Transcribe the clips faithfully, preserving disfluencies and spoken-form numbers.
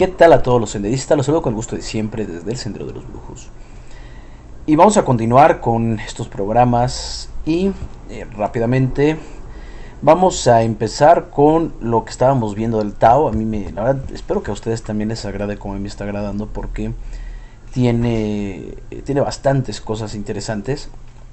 ¿Qué tal a todos los senderistas? Los saludo con el gusto de siempre desde el Sendero de los Brujos. Y vamos a continuar con estos programas y eh, rápidamente vamos a empezar con lo que estábamos viendo del Tao. A mí me, la verdad, espero que a ustedes también les agrade como a mí me está agradando porque tiene, tiene bastantes cosas interesantes.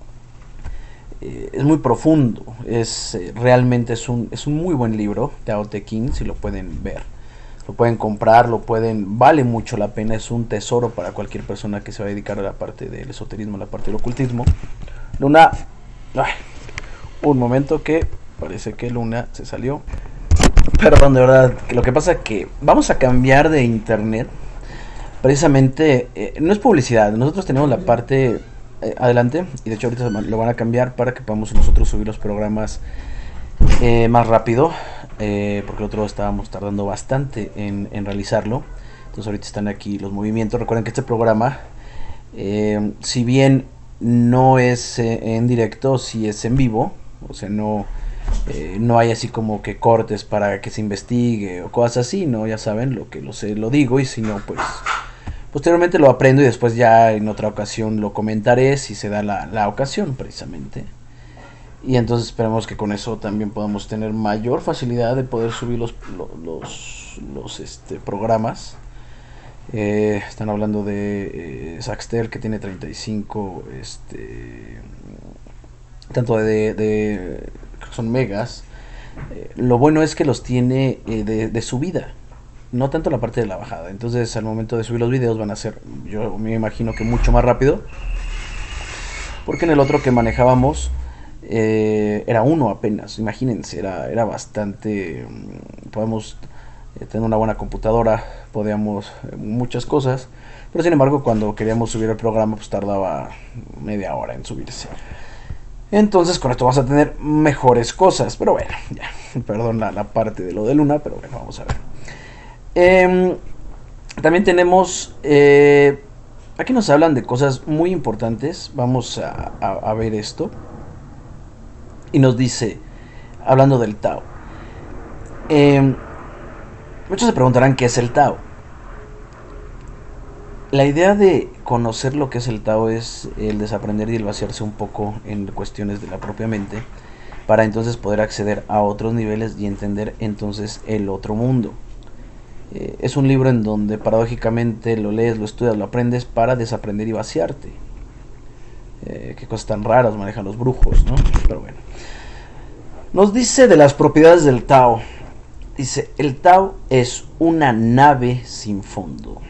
Eh, es muy profundo, es eh, realmente es un, es un muy buen libro, Tao Te Ching, si lo pueden ver. Lo pueden comprar, lo pueden, vale mucho la pena, es un tesoro para cualquier persona que se va a dedicar a la parte del esoterismo, a la parte del ocultismo. Luna, ay, un momento que parece que Luna se salió. Perdón, de verdad, lo que pasa es que vamos a cambiar de internet. Precisamente, eh, no es publicidad, nosotros tenemos la parte eh, adelante y de hecho ahorita lo van a cambiar para que podamos nosotros subir los programas eh, más rápido. Eh, porque el otro estábamos tardando bastante en, en realizarlo. Entonces ahorita están aquí los movimientos. Recuerden que este programa, eh, si bien no es eh, en directo, sí es en vivo. O sea, no, eh, no hay así como que cortes para que se investigue o cosas así, ¿no? Ya saben lo que lo sé, lo digo, y si no, pues posteriormente lo aprendo y después ya en otra ocasión lo comentaré si se da la, la ocasión precisamente. Y entonces esperamos que con eso también podamos tener mayor facilidad de poder subir los, los, los, los este, programas. Eh, están hablando de eh, Saxtel, que tiene treinta y cinco, este, tanto de, de son megas. Eh, lo bueno es que los tiene eh, de, de subida, no tanto la parte de la bajada. Entonces al momento de subir los videos van a ser, yo me imagino que mucho más rápido. Porque en el otro que manejábamos Eh, era uno apenas, imagínense, era, era bastante, podemos eh, tener una buena computadora, podíamos eh, muchas cosas, pero sin embargo cuando queríamos subir el programa pues tardaba media hora en subirse. Entonces con esto vas a tener mejores cosas, pero bueno, ya, perdón la, la parte de lo de Luna, pero bueno, vamos a ver. Eh, también tenemos, eh, aquí nos hablan de cosas muy importantes, vamos a, a, a ver esto. Y nos dice, hablando del Tao, eh, muchos se preguntarán qué es el Tao. La idea de conocer lo que es el Tao es el desaprender y el vaciarse un poco en cuestiones de la propia mente, para entonces poder acceder a otros niveles y entender entonces el otro mundo. Eh, es un libro en donde paradójicamente lo lees, lo estudias, lo aprendes para desaprender y vaciarte. Eh, qué cosas tan raras manejan los brujos, ¿no? Pero bueno. Nos dice de las propiedades del Tao. Dice, el Tao es una nave sin fondo.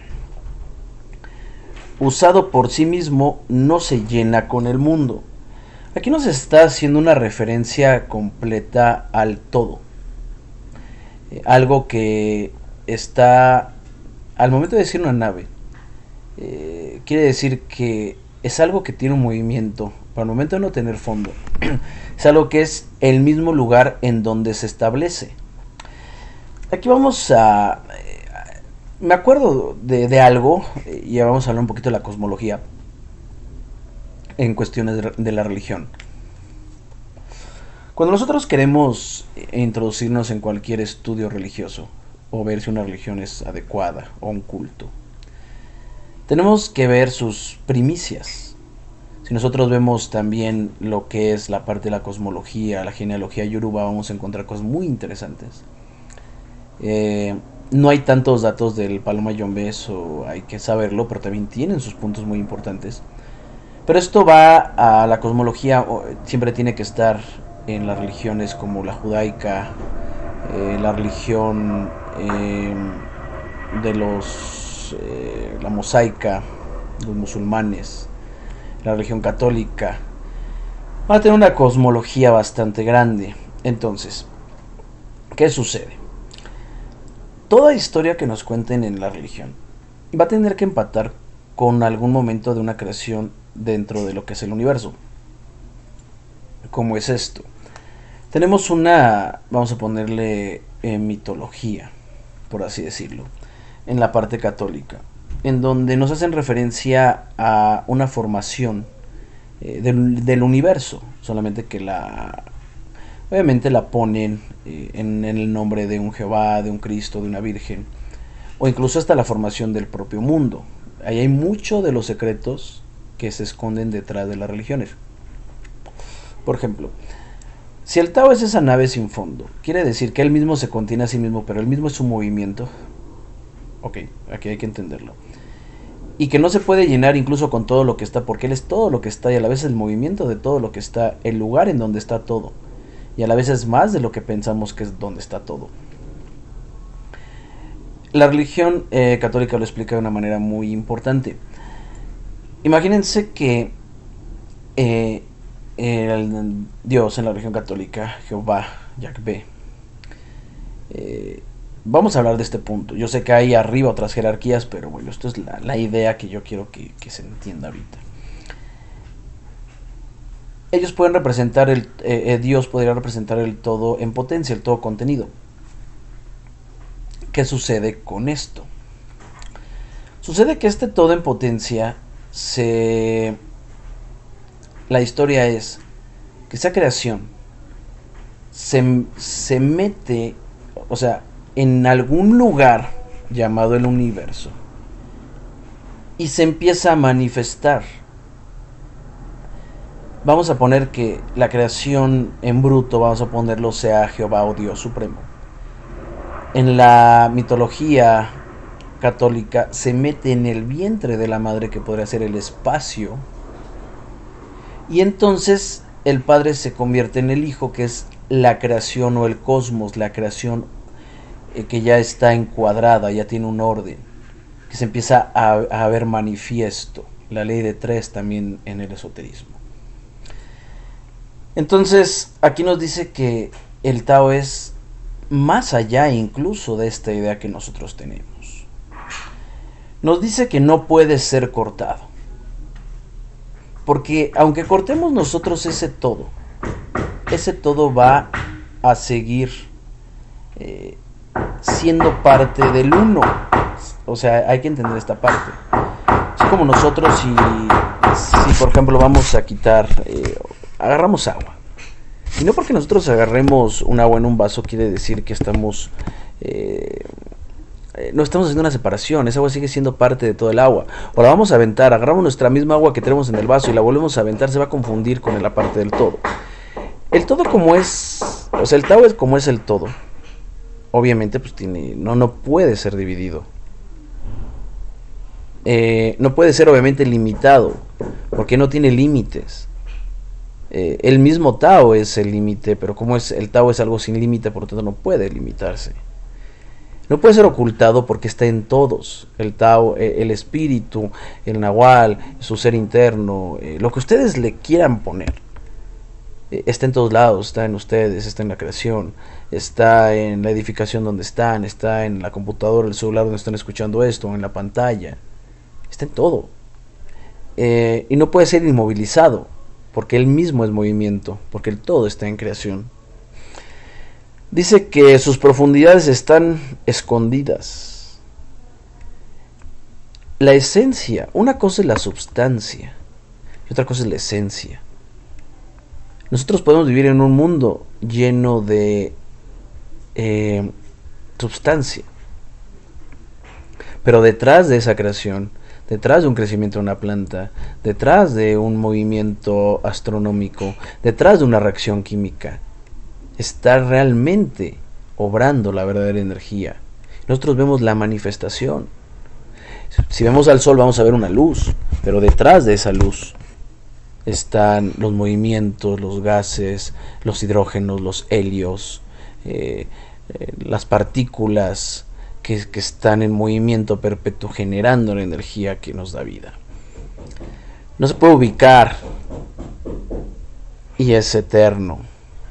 Usado por sí mismo, no se llena con el mundo. Aquí nos está haciendo una referencia completa al todo. Eh, algo que está, al momento de decir una nave, eh, quiere decir que es algo que tiene un movimiento, para el momento de no tener fondo. Es algo que es el mismo lugar en donde se establece. Aquí vamos a... Me acuerdo de, de algo, y ya vamos a hablar un poquito de la cosmología, en cuestiones de, de la religión. Cuando nosotros queremos introducirnos en cualquier estudio religioso, o ver si una religión es adecuada, o un culto, tenemos que ver sus primicias. Si nosotros vemos también lo que es la parte de la cosmología, la genealogía yoruba, vamos a encontrar cosas muy interesantes. Eh, no hay tantos datos del Paloma Yombé, o hay que saberlo, pero también tienen sus puntos muy importantes. Pero esto va a la cosmología, siempre tiene que estar en las religiones como la judaica, eh, la religión eh, de los, eh, la mosaica, los musulmanes, la religión católica. Va a tener una cosmología bastante grande. Entonces, ¿qué sucede? Toda historia que nos cuenten en la religión va a tener que empatar con algún momento de una creación dentro de lo que es el universo. ¿Cómo es esto? Tenemos una, vamos a ponerle eh, mitología, por así decirlo, en la parte católica, en donde nos hacen referencia a una formación eh, del, del universo, solamente que la obviamente la ponen eh, en, en el nombre de un Jehová, de un Cristo, de una Virgen, o incluso hasta la formación del propio mundo. Ahí hay mucho de los secretos que se esconden detrás de las religiones. Por ejemplo, si el Tao es esa nave sin fondo, quiere decir que él mismo se contiene a sí mismo, pero él mismo es un movimiento. Ok, aquí hay que entenderlo. Y que no se puede llenar incluso con todo lo que está, porque él es todo lo que está y a la vez el movimiento de todo lo que está, el lugar en donde está todo. Y a la vez es más de lo que pensamos que es donde está todo. La religión eh, católica lo explica de una manera muy importante. Imagínense que eh, el Dios en la religión católica, Jehová, Yahvé, eh, vamos a hablar de este punto. Yo sé que hay arriba otras jerarquías, pero bueno, esto es la, la idea que yo quiero que, que se entienda ahorita. Ellos pueden representar, el eh, eh, Dios podría representar el todo en potencia, el todo contenido. ¿Qué sucede con esto? Sucede que este todo en potencia se... La historia es que esa creación se, se mete, o sea, en algún lugar llamado el universo y se empieza a manifestar. Vamos a poner que la creación en bruto, vamos a ponerlo, sea Jehová o Dios Supremo. En la mitología católica se mete en el vientre de la madre, que podría ser el espacio, y entonces el padre se convierte en el hijo, que es la creación o el cosmos, la creación eh, que ya está encuadrada, ya tiene un orden, que se empieza a, a ver manifiesto, la ley de tres también en el esoterismo. Entonces aquí nos dice que el Tao es más allá incluso de esta idea que nosotros tenemos. Nos dice que no puede ser cortado, porque aunque cortemos nosotros ese todo, ese todo va a seguir eh, siendo parte del uno. O sea, hay que entender esta parte. Es como nosotros si, si por ejemplo vamos a quitar, eh, agarramos agua. Y no porque nosotros agarremos un agua en un vaso quiere decir que estamos... Eh, eh, no estamos haciendo una separación. Esa agua sigue siendo parte de todo el agua. O la vamos a aventar, agarramos nuestra misma agua que tenemos en el vaso y la volvemos a aventar, se va a confundir con la parte del todo. El todo como es... O sea, el Tao es como es el todo. Obviamente pues tiene... No, no puede ser dividido. Eh, no puede ser obviamente limitado, porque no tiene límites. Eh, el mismo Tao es el límite, pero como es el Tao es algo sin límite, por lo tanto no puede limitarse. No puede ser ocultado porque está en todos. El Tao, eh, el espíritu, el Nahual, su ser interno, eh, lo que ustedes le quieran poner, eh, está en todos lados. Está en ustedes, está en la creación, está en la edificación donde están, está en la computadora, el celular donde están escuchando esto, en la pantalla. Está en todo. Eh, y no puede ser inmovilizado, porque él mismo es movimiento, porque el todo está en creación. Dice que sus profundidades están escondidas. La esencia, una cosa es la substancia y otra cosa es la esencia. Nosotros podemos vivir en un mundo lleno de eh, substancia, pero detrás de esa creación, detrás de un crecimiento de una planta, detrás de un movimiento astronómico, detrás de una reacción química, está realmente obrando la verdadera energía. Nosotros vemos la manifestación. Si vemos al sol vamos a ver una luz, pero detrás de esa luz están los movimientos, los gases, los hidrógenos, los helios, eh, eh, las partículas que, que están en movimiento perpetuo, generando la energía que nos da vida. No se puede ubicar y es eterno.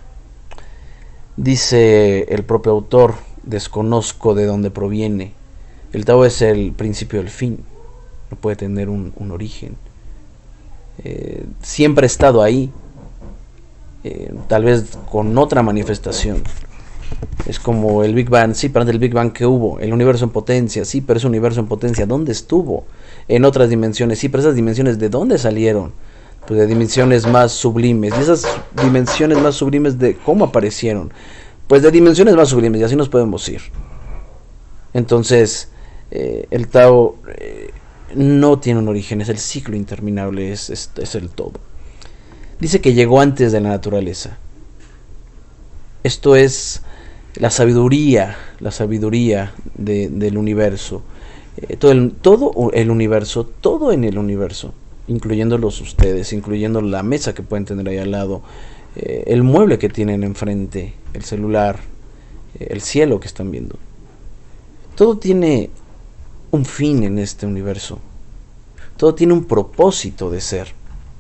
Dice el propio autor, desconozco de dónde proviene. El Tao es el principio del fin, no puede tener un, un origen. Eh, siempre ha estado ahí, eh, tal vez con otra manifestación. Es como el Big Bang, sí, pero antes del Big Bang, ¿qué hubo? El universo en potencia, sí, pero ese universo en potencia, ¿dónde estuvo? En otras dimensiones, sí, pero esas dimensiones, ¿de dónde salieron? Pues de dimensiones más sublimes. Y esas dimensiones más sublimes, ¿de cómo aparecieron? Pues de dimensiones más sublimes, y así nos podemos ir. Entonces, Eh, el Tao eh, no tiene un origen, es el ciclo interminable, es, es, es el todo. Dice que llegó antes de la naturaleza. Esto es la sabiduría, la sabiduría de, del universo. Eh, todo, el, todo el universo, todo en el universo, incluyéndolos ustedes, incluyendo la mesa que pueden tener ahí al lado, eh, el mueble que tienen enfrente, el celular, eh, el cielo que están viendo. Todo tiene un fin en este universo. Todo tiene un propósito de ser.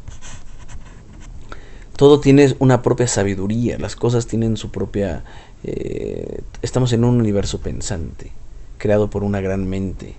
Todo tiene una propia sabiduría. Las cosas tienen su propia... Eh, estamos en un universo pensante, creado por una gran mente.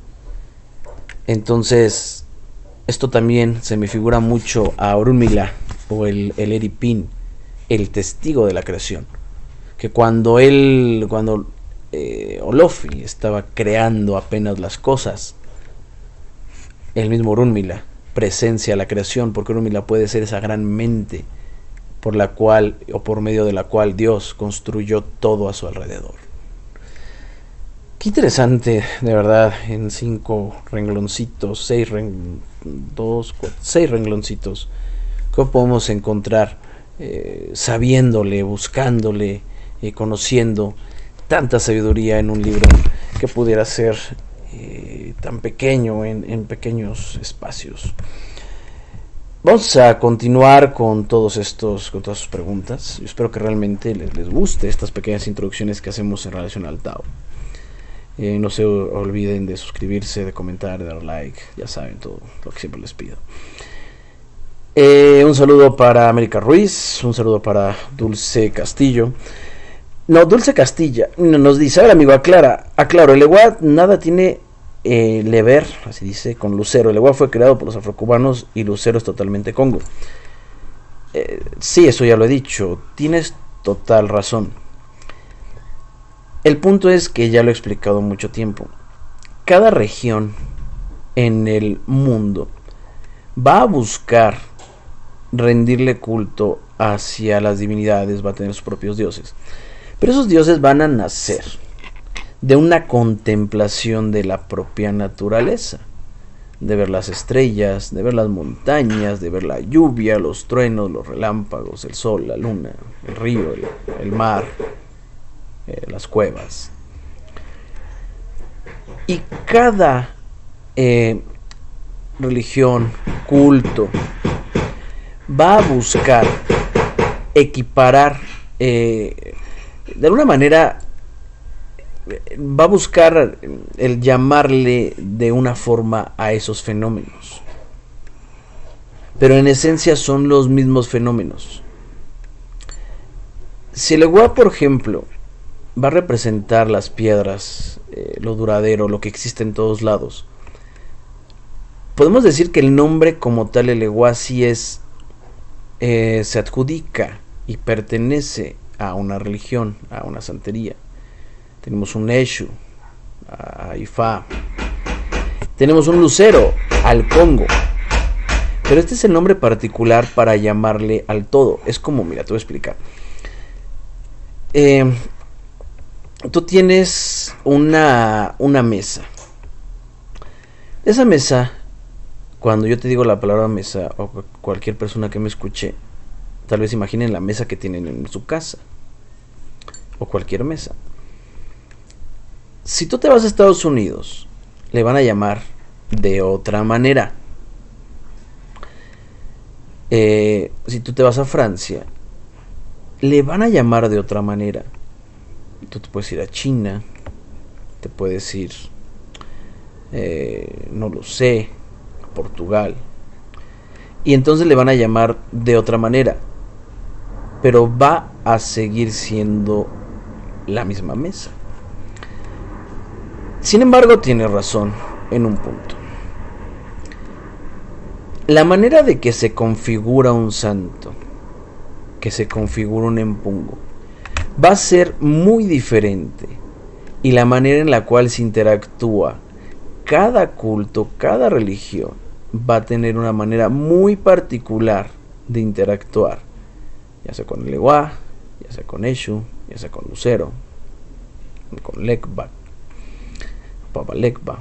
Entonces, esto también se me figura mucho a Orunmila, o el, el Eripin, el testigo de la creación. Que cuando él, cuando eh, Olofi estaba creando apenas las cosas, el mismo Orunmila presencia la creación, porque Orunmila puede ser esa gran mente por la cual, o por medio de la cual Dios construyó todo a su alrededor. Qué interesante, de verdad, en cinco rengloncitos, seis, ren, dos, cuatro, seis rengloncitos, ¿cómo podemos encontrar, eh, sabiéndole, buscándole, eh, conociendo tanta sabiduría en un libro que pudiera ser eh, tan pequeño en, en pequeños espacios? Vamos a continuar con todos estos, con todas sus preguntas. Yo espero que realmente les, les guste estas pequeñas introducciones que hacemos en relación al Tao. Eh, no se olviden de suscribirse, de comentar, de dar like, ya saben todo lo que siempre les pido. Eh, un saludo para América Ruiz, un saludo para Dulce Castillo. No, Dulce Castilla nos dice, a ver amigo, aclara, aclaro, el Ewa nada tiene eh, lever, así dice, con Lucero. El Ewa fue creado por los afrocubanos y Lucero es totalmente Congo. Eh, sí, eso ya lo he dicho, tienes total razón. El punto es que ya lo he explicado mucho tiempo. Cada región en el mundo va a buscar rendirle culto hacia las divinidades, va a tener sus propios dioses. Pero esos dioses van a nacer de una contemplación de la propia naturaleza, de ver las estrellas, de ver las montañas, de ver la lluvia, los truenos, los relámpagos, el sol, la luna, el río, el, el mar, eh, las cuevas. Y cada eh, religión, culto, va a buscar equiparar, eh, de alguna manera, va a buscar el llamarle de una forma a esos fenómenos. Pero en esencia son los mismos fenómenos. Si el Ewa, por ejemplo, va a representar las piedras, eh, lo duradero, lo que existe en todos lados, podemos decir que el nombre como tal, el Ewa, sí es, eh, se adjudica y pertenece a una religión, a una santería. Tenemos un Eshu, a Ifá. Tenemos un Lucero, al Congo. Pero este es el nombre particular para llamarle al todo. Es como, mira, te voy a explicar. Eh, tú tienes una, una mesa. Esa mesa, cuando yo te digo la palabra mesa, o cualquier persona que me escuche, tal vez imaginen la mesa que tienen en su casa, o cualquier mesa. Si tú te vas a Estados Unidos, le van a llamar de otra manera. Eh, si tú te vas a Francia, le van a llamar de otra manera. Tú te puedes ir a China, te puedes ir, eh, no lo sé, a Portugal, y entonces le van a llamar de otra manera, pero va a seguir siendo la misma mesa. Sin embargo, tiene razón en un punto. La manera de que se configura un santo, que se configura un empungo, va a ser muy diferente. Y la manera en la cual se interactúa cada culto, cada religión, va a tener una manera muy particular de interactuar, ya sea con el Ewa, ya sea con Eshu, ya sea con Lucero, con Lekbak. Pabalekba.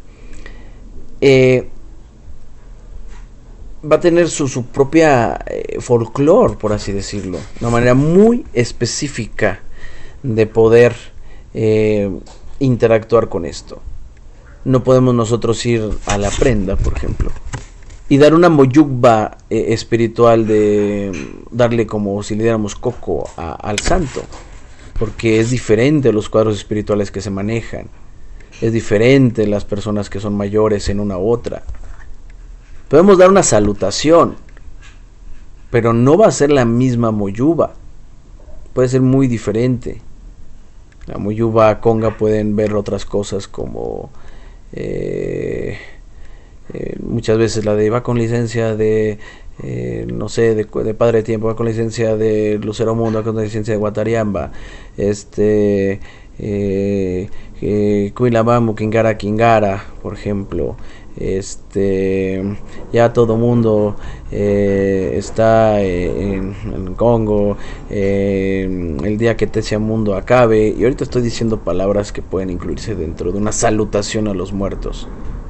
Eh, va a tener su, su propia eh, folclore, por así decirlo, una manera muy específica de poder eh, interactuar con esto. No podemos nosotros ir a la prenda, por ejemplo, y dar una moyugba eh, espiritual de darle como si le diéramos coco a, al santo, porque es diferente los cuadros espirituales que se manejan, es diferente las personas que son mayores en una u otra. Podemos dar una salutación, pero no va a ser la misma moyuba, puede ser muy diferente. La moyuba conga pueden ver otras cosas como eh, eh, muchas veces la de va con licencia de eh, no sé, de, de Padre Tiempo, va con licencia de Lucero Mundo, va con licencia de Guatariamba, este eh, eh, Cuilabamu, Kingara, Kingara, por ejemplo. Este ya todo mundo eh, está eh, en, en Congo, eh, el día que Tesia Mundo acabe, y ahorita estoy diciendo palabras que pueden incluirse dentro de una salutación a los muertos,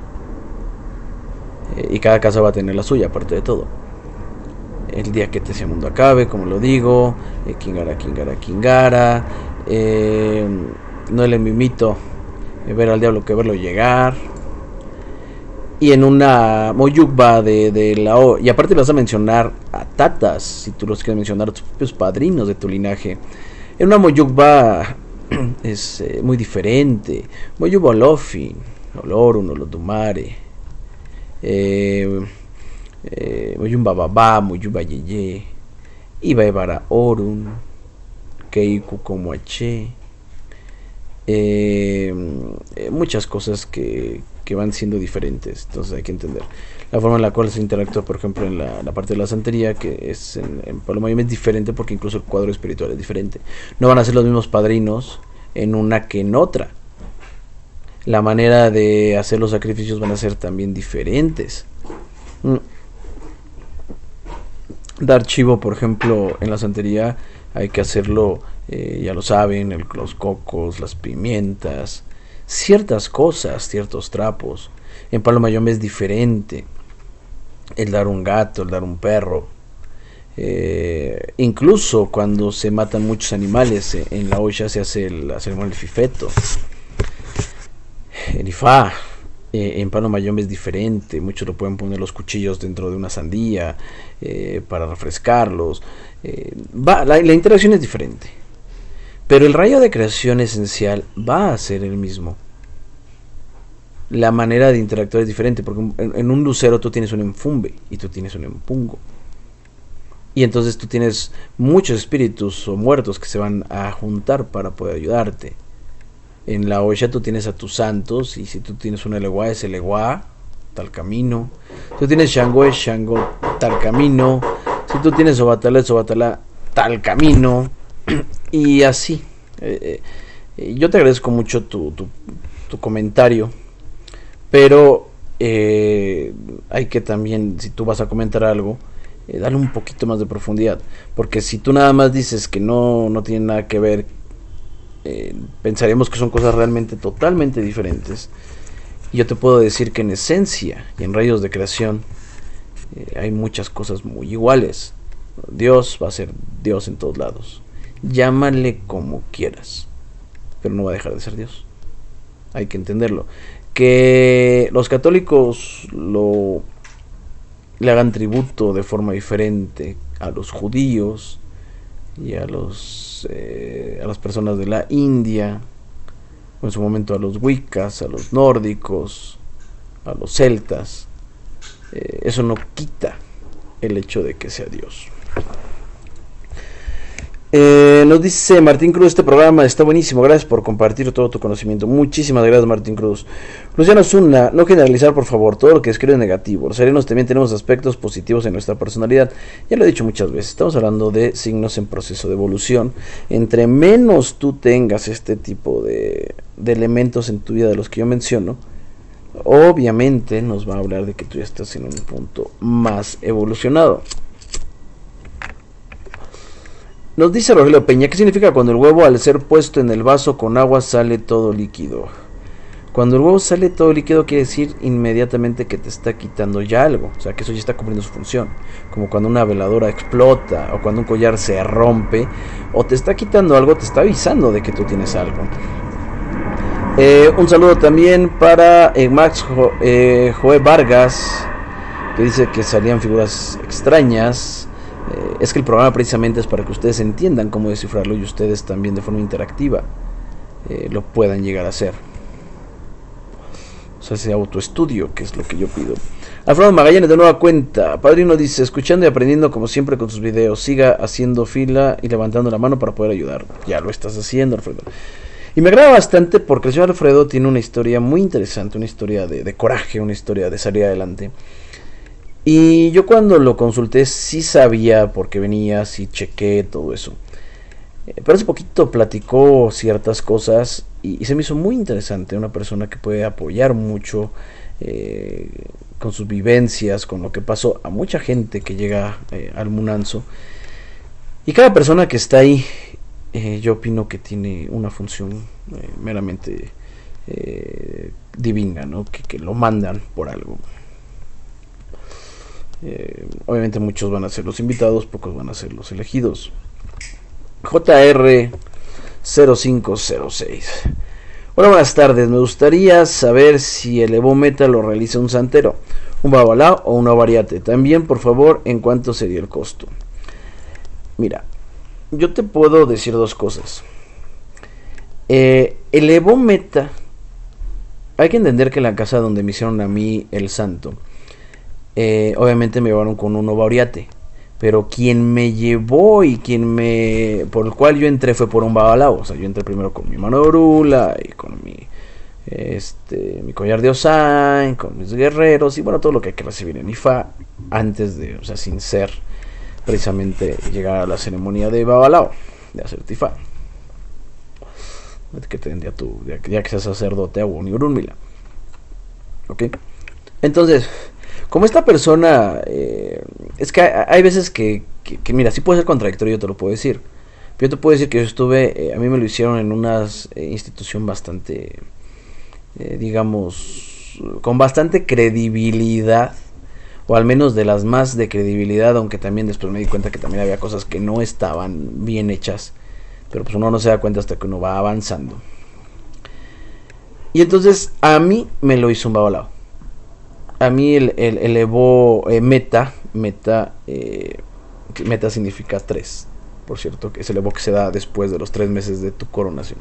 eh, y cada casa va a tener la suya, aparte de todo. El día que Tesia Mundo acabe, como lo digo, eh, Kingara, Kingara, Kingara, eh, no le mimito eh, ver al diablo que verlo llegar. Y en una moyugba de, de la O, y aparte vas a mencionar a tatas, si tú los quieres mencionar, a tus propios padrinos de tu linaje. En una moyugba es eh, muy diferente. Moyugba Olofin, Olorun, Olodumare, eh, eh, Moyumba Baba, Moyuba Yeye, Iba Ebara Orun, Keiku como H, eh, eh, muchas cosas que que van siendo diferentes, entonces hay que entender la forma en la cual se interactúa, por ejemplo, en la, la parte de la santería, que es en, en Palomayom es diferente, porque incluso el cuadro espiritual es diferente. No van a ser los mismos padrinos en una que en otra. La manera de hacer los sacrificios van a ser también diferentes. Mm. Dar chivo, por ejemplo, en la santería hay que hacerlo, eh, ya lo saben, el, los cocos, las pimientas, ciertas cosas, ciertos trapos. En Palomayom es diferente el dar un gato, el dar un perro, eh, incluso cuando se matan muchos animales, eh, en la olla se hace la ceremonia del fifeto, el ifá. Eh, en Palomayom es diferente, muchos lo pueden poner los cuchillos dentro de una sandía eh, para refrescarlos, eh, va, la, la interacción es diferente. Pero el rayo de creación esencial va a ser el mismo. La manera de interactuar es diferente, porque en, en un lucero tú tienes un enfumbe y tú tienes un empungo. Y entonces tú tienes muchos espíritus o muertos que se van a juntar para poder ayudarte. En la olla tú tienes a tus santos, y si tú tienes un eleguá, es eleguá, tal camino. Si tú tienes Shango, es Shango, tal camino. Si tú tienes Obatalá, es Obatalá, tal camino. Y así. Eh, eh, yo te agradezco mucho tu, tu, tu comentario, pero eh, hay que también, si tú vas a comentar algo, eh, darle un poquito más de profundidad, porque si tú nada más dices que no, no tiene nada que ver, eh, pensaríamos que son cosas realmente totalmente diferentes. Y yo te puedo decir que en esencia y en rayos de creación eh, hay muchas cosas muy iguales. Dios va a ser Dios en todos lados. Llámale como quieras, pero no va a dejar de ser Dios. Hay que entenderlo. Que los católicos lo le hagan tributo de forma diferente a los judíos y a los eh, a las personas de la India, o en su momento a los wiccas, a los nórdicos, a los celtas, eh, eso no quita el hecho de que sea Dios. Eh, nos dice Martín Cruz, este programa está buenísimo, gracias por compartir todo tu conocimiento. Muchísimas gracias, Martín Cruz. Luciano Zuna, no generalizar por favor, todo lo que escribe es negativo. Los serenos también tenemos aspectos positivos en nuestra personalidad. Ya lo he dicho muchas veces, estamos hablando de signos en proceso de evolución. Entre menos tú tengas este tipo de, de elementos en tu vida de los que yo menciono, obviamente nos va a hablar de que tú ya estás en un punto más evolucionado. Nos dice Rogelio Peña, ¿qué significa cuando el huevo al ser puesto en el vaso con agua sale todo líquido? Cuando el huevo sale todo líquido quiere decir inmediatamente que te está quitando ya algo, o sea que eso ya está cumpliendo su función, como cuando una veladora explota o cuando un collar se rompe o te está quitando algo, te está avisando de que tú tienes algo. Eh, un saludo también para eh, Max jo eh, Joe Vargas, que dice que salían figuras extrañas. Eh, es que el programa precisamente es para que ustedes entiendan cómo descifrarlo y ustedes también de forma interactiva eh, lo puedan llegar a hacer. O sea, ese autoestudio, que es lo que yo pido. Alfredo Magallanes de nueva cuenta. Padrino dice, escuchando y aprendiendo como siempre con sus videos. Siga haciendo fila y levantando la mano para poder ayudar. Ya lo estás haciendo, Alfredo. Y me agrada bastante porque el señor Alfredo tiene una historia muy interesante. Una historia de, de coraje, una historia de salir adelante. Y yo cuando lo consulté sí sabía por qué venía, sí chequé todo eso. Pero hace poquito platicó ciertas cosas y, y se me hizo muy interesante. Una persona que puede apoyar mucho eh, con sus vivencias, con lo que pasó a mucha gente que llega eh, al Munanzo. Y cada persona que está ahí, eh, yo opino que tiene una función eh, meramente eh, divina, ¿no? Que, que lo mandan por algo. Eh, obviamente muchos van a ser los invitados, pocos van a ser los elegidos. J R cero cinco cero seis. Hola, buenas tardes. Me gustaría saber si el Evo Meta lo realiza un santero, un babalao o una variate. También, por favor, en cuánto sería el costo. Mira, yo te puedo decir dos cosas. Eh, el Evo Meta, hay que entender que en la casa donde me hicieron a mí el santo, eh, obviamente me llevaron con un variate. Pero quien me llevó y quien me por el cual yo entré fue por un babalao. O sea, yo entré primero con mi mano de orula y con mi este mi collar de Osain, con mis guerreros y bueno, todo lo que hay que recibir en I F A antes de, o sea, sin ser precisamente llegar a la ceremonia de babalao, de hacer tifa. Que tendría tu, ya, ya que seas sacerdote o un urúmila. Ok. Entonces, como esta persona, eh, es que hay, hay veces que, que, que, mira, sí puede ser contradictorio, yo te lo puedo decir. Pero yo te puedo decir que yo estuve, eh, a mí me lo hicieron en una eh, institución bastante, eh, digamos, con bastante credibilidad, o al menos de las más de credibilidad, aunque también después me di cuenta que también había cosas que no estaban bien hechas. Pero pues uno no se da cuenta hasta que uno va avanzando. Y entonces a mí me lo hizo un babalao. A mí el, el, el Evo eh, Meta, Meta, eh, Meta significa tres, por cierto, que es el Evo que se da después de los tres meses de tu coronación.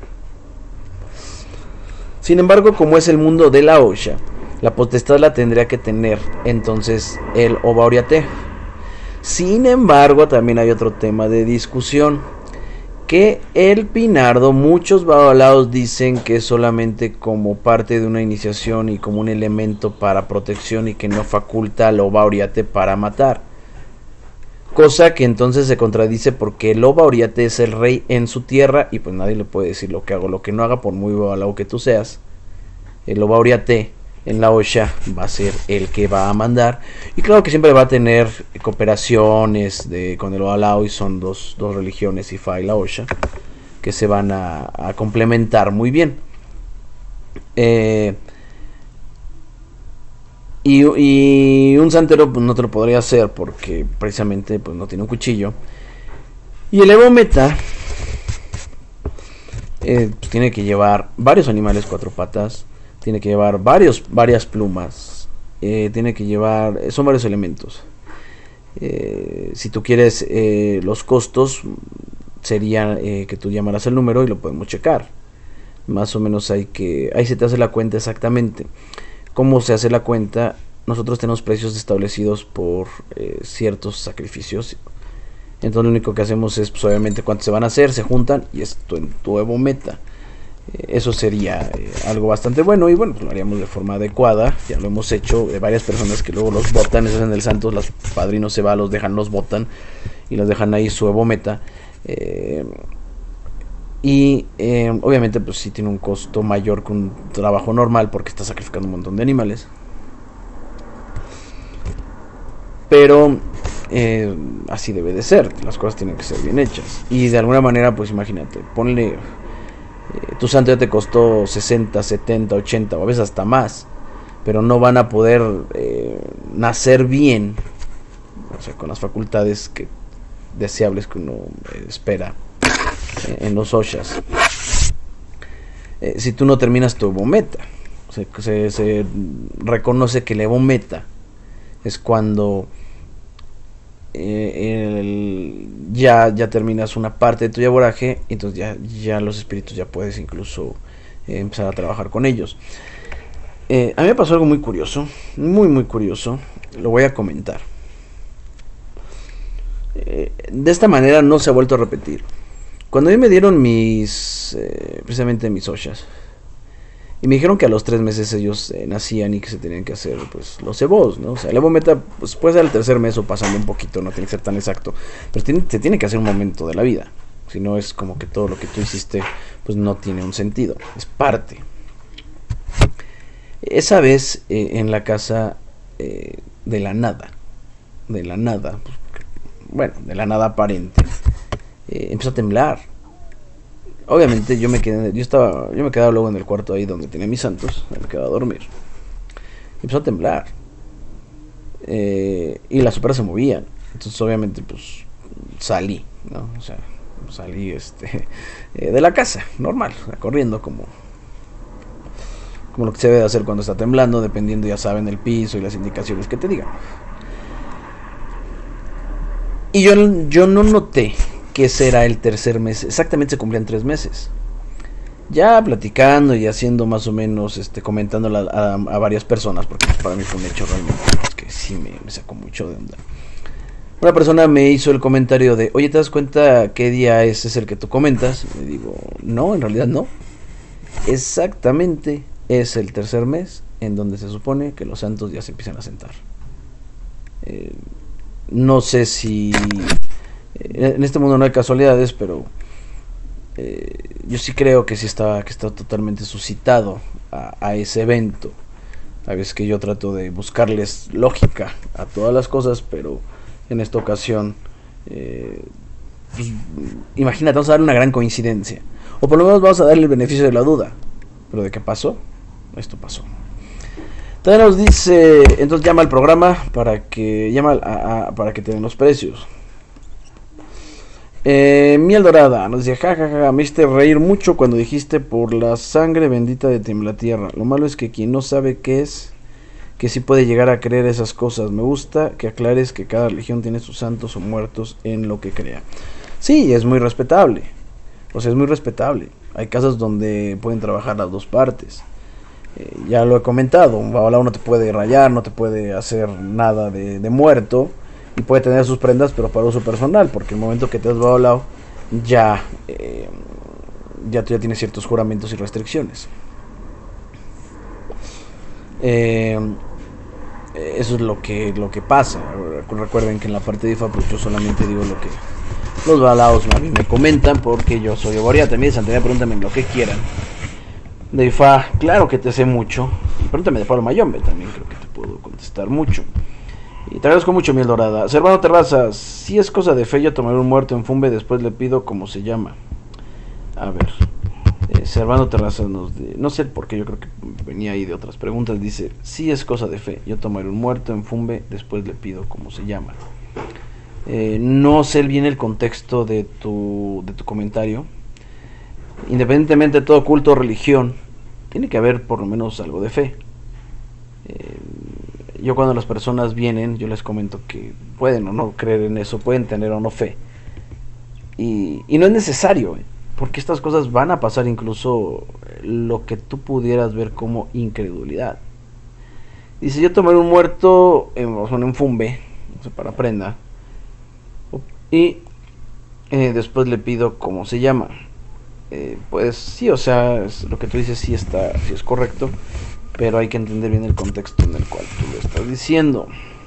Sin embargo, como es el mundo de la Osha, la potestad la tendría que tener entonces el Obauriate. Sin embargo, también hay otro tema de discusión, que el Pinardo, muchos babalaos dicen que es solamente como parte de una iniciación y como un elemento para protección y que no faculta al Obauriate para matar. Cosa que entonces se contradice porque el Obauriate es el rey en su tierra y pues nadie le puede decir lo que hago, lo que no haga por muy babalao que tú seas. El Obauriate en la Osha va a ser el que va a mandar y claro que siempre va a tener cooperaciones de, con el babalao y son dos, dos religiones, Ifa y la Osha, que se van a, a complementar muy bien. Eh, y, y un santero pues, no te lo podría hacer porque precisamente pues, no tiene un cuchillo. Y el Evo Meta eh, pues, tiene que llevar varios animales cuatro patas. Tiene que llevar varios, varias plumas. Eh, tiene que llevar... Son varios elementos. Eh, si tú quieres eh, los costos, sería eh, que tú llamaras el número y lo podemos checar. Más o menos hay que... Ahí se te hace la cuenta exactamente. ¿Cómo se hace la cuenta? Nosotros tenemos precios establecidos por eh, ciertos sacrificios. Entonces lo único que hacemos es, pues, obviamente, cuántos se van a hacer, se juntan y es tu, tu Evo Meta. Eso sería eh, algo bastante bueno y bueno, pues lo haríamos de forma adecuada. Ya lo hemos hecho de varias personas que luego los botan, esos en el Santos, los padrinos se van, los dejan, los botan y los dejan ahí su Evo Meta. Eh, y eh, obviamente pues sí tiene un costo mayor que un trabajo normal porque está sacrificando un montón de animales. Pero eh, así debe de ser, las cosas tienen que ser bien hechas. Y de alguna manera pues imagínate, ponle... Eh, tu santo ya te costó sesenta, setenta, ochenta o a veces hasta más, pero no van a poder eh, nacer bien, o sea, con las facultades que, deseables que uno eh, espera eh, en los Oshas. Eh, si tú no terminas tu Evo Meta, se, se, se reconoce que el Evo Meta es cuando eh, el, ya, ya terminas una parte de tu yaboraje, y entonces ya, ya los espíritus ya puedes incluso eh, empezar a trabajar con ellos. Eh, a mí me pasó algo muy curioso, muy muy curioso, lo voy a comentar. Eh, de esta manera no se ha vuelto a repetir. Cuando a mí me dieron mis, eh, precisamente mis Oshas, y me dijeron que a los tres meses ellos eh, nacían y que se tenían que hacer pues los Evos, ¿no? O sea, el Evo Meta pues, puede ser el tercer mes o pasando un poquito, no tiene que ser tan exacto, pero tiene, se tiene que hacer un momento de la vida. Si no es como que todo lo que tú hiciste pues no tiene un sentido, es parte. Esa vez eh, en la casa eh, de la nada, de la nada, pues, bueno, de la nada aparente, eh, empezó a temblar. Obviamente yo me quedé, yo estaba, yo me quedaba luego en el cuarto ahí donde tenía mis santos, me quedaba a dormir. Empezó a temblar eh, y las soperas se movían. Entonces obviamente pues salí, ¿no? O sea, salí este eh, de la casa, normal, o sea, corriendo como como lo que se debe hacer cuando está temblando, dependiendo, ya saben, el piso y las indicaciones que te digan. Y yo, yo no noté que ese era el tercer mes, exactamente se cumplían tres meses. Ya platicando y haciendo más o menos, este, comentando a, a, a varias personas, porque para mí fue un hecho realmente es que sí me, me sacó mucho de onda. Una persona me hizo el comentario de, oye, ¿te das cuenta qué día ese es el que tú comentas? Y digo, no, en realidad no. Exactamente es el tercer mes en donde se supone que los santos ya se empiezan a sentar. Eh, no sé si eh, en este mundo no hay casualidades, pero eh, yo sí creo que sí está, que está totalmente suscitado a, a ese evento. A veces que yo trato de buscarles lógica a todas las cosas, pero en esta ocasión eh, pues, imagínate, vamos a darle una gran coincidencia, o por lo menos vamos a darle el beneficio de la duda. Pero ¿de qué pasó? Esto pasó. También nos dice, entonces llama al programa para que llama a, a, para que te den los precios. Eh, Miel Dorada nos dice, jajaja, ja, ja, me hiciste reír mucho cuando dijiste por la sangre bendita de Temblatierra. Lo malo es que quien no sabe qué es, que sí puede llegar a creer esas cosas. Me gusta que aclares que cada religión tiene sus santos o muertos en lo que crea. Sí, es muy respetable. O sea, es muy respetable. Hay casas donde pueden trabajar las dos partes. Eh, ya lo he comentado, un babalao no te puede rayar, no te puede hacer nada de, de muerto, y puede tener sus prendas, pero para uso personal, porque el momento que te has babalao, ya, eh, ya tú ya tienes ciertos juramentos y restricciones. Eh, eso es lo que, lo que pasa. Recuerden que en la parte de I F A pues yo solamente digo lo que los babalaos a mí me comentan, porque yo soy Oboria. También de Santería, pregúntame lo que quieran. De I F A, claro que te sé mucho. Y pregúntame de Pablo Mayombe, también creo que te puedo contestar mucho. Y te agradezco mucho, Miel Dorada. Servano Terrazas, si es cosa de fe, yo tomaré un muerto en Fumbe, después le pido cómo se llama. A ver, eh, Servano Terrazas nos de, no sé por qué, yo creo que venía ahí de otras preguntas. Dice, si es cosa de fe, yo tomaré un muerto en Fumbe, después le pido cómo se llama. Eh, no sé bien el contexto de tu, de tu comentario. Independientemente de todo culto o religión, tiene que haber por lo menos algo de fe. Eh, yo cuando las personas vienen, yo les comento que pueden o no creer en eso, pueden tener o no fe. Y, y no es necesario, eh, porque estas cosas van a pasar incluso lo que tú pudieras ver como incredulidad. Dice, yo tomaré un muerto en, en un Fumbe, no sé, para prenda, y eh, después le pido cómo se llama. Eh, pues sí, o sea, es, lo que tú dices sí está, sí es correcto, pero hay que entender bien el contexto en el cual tú lo estás diciendo.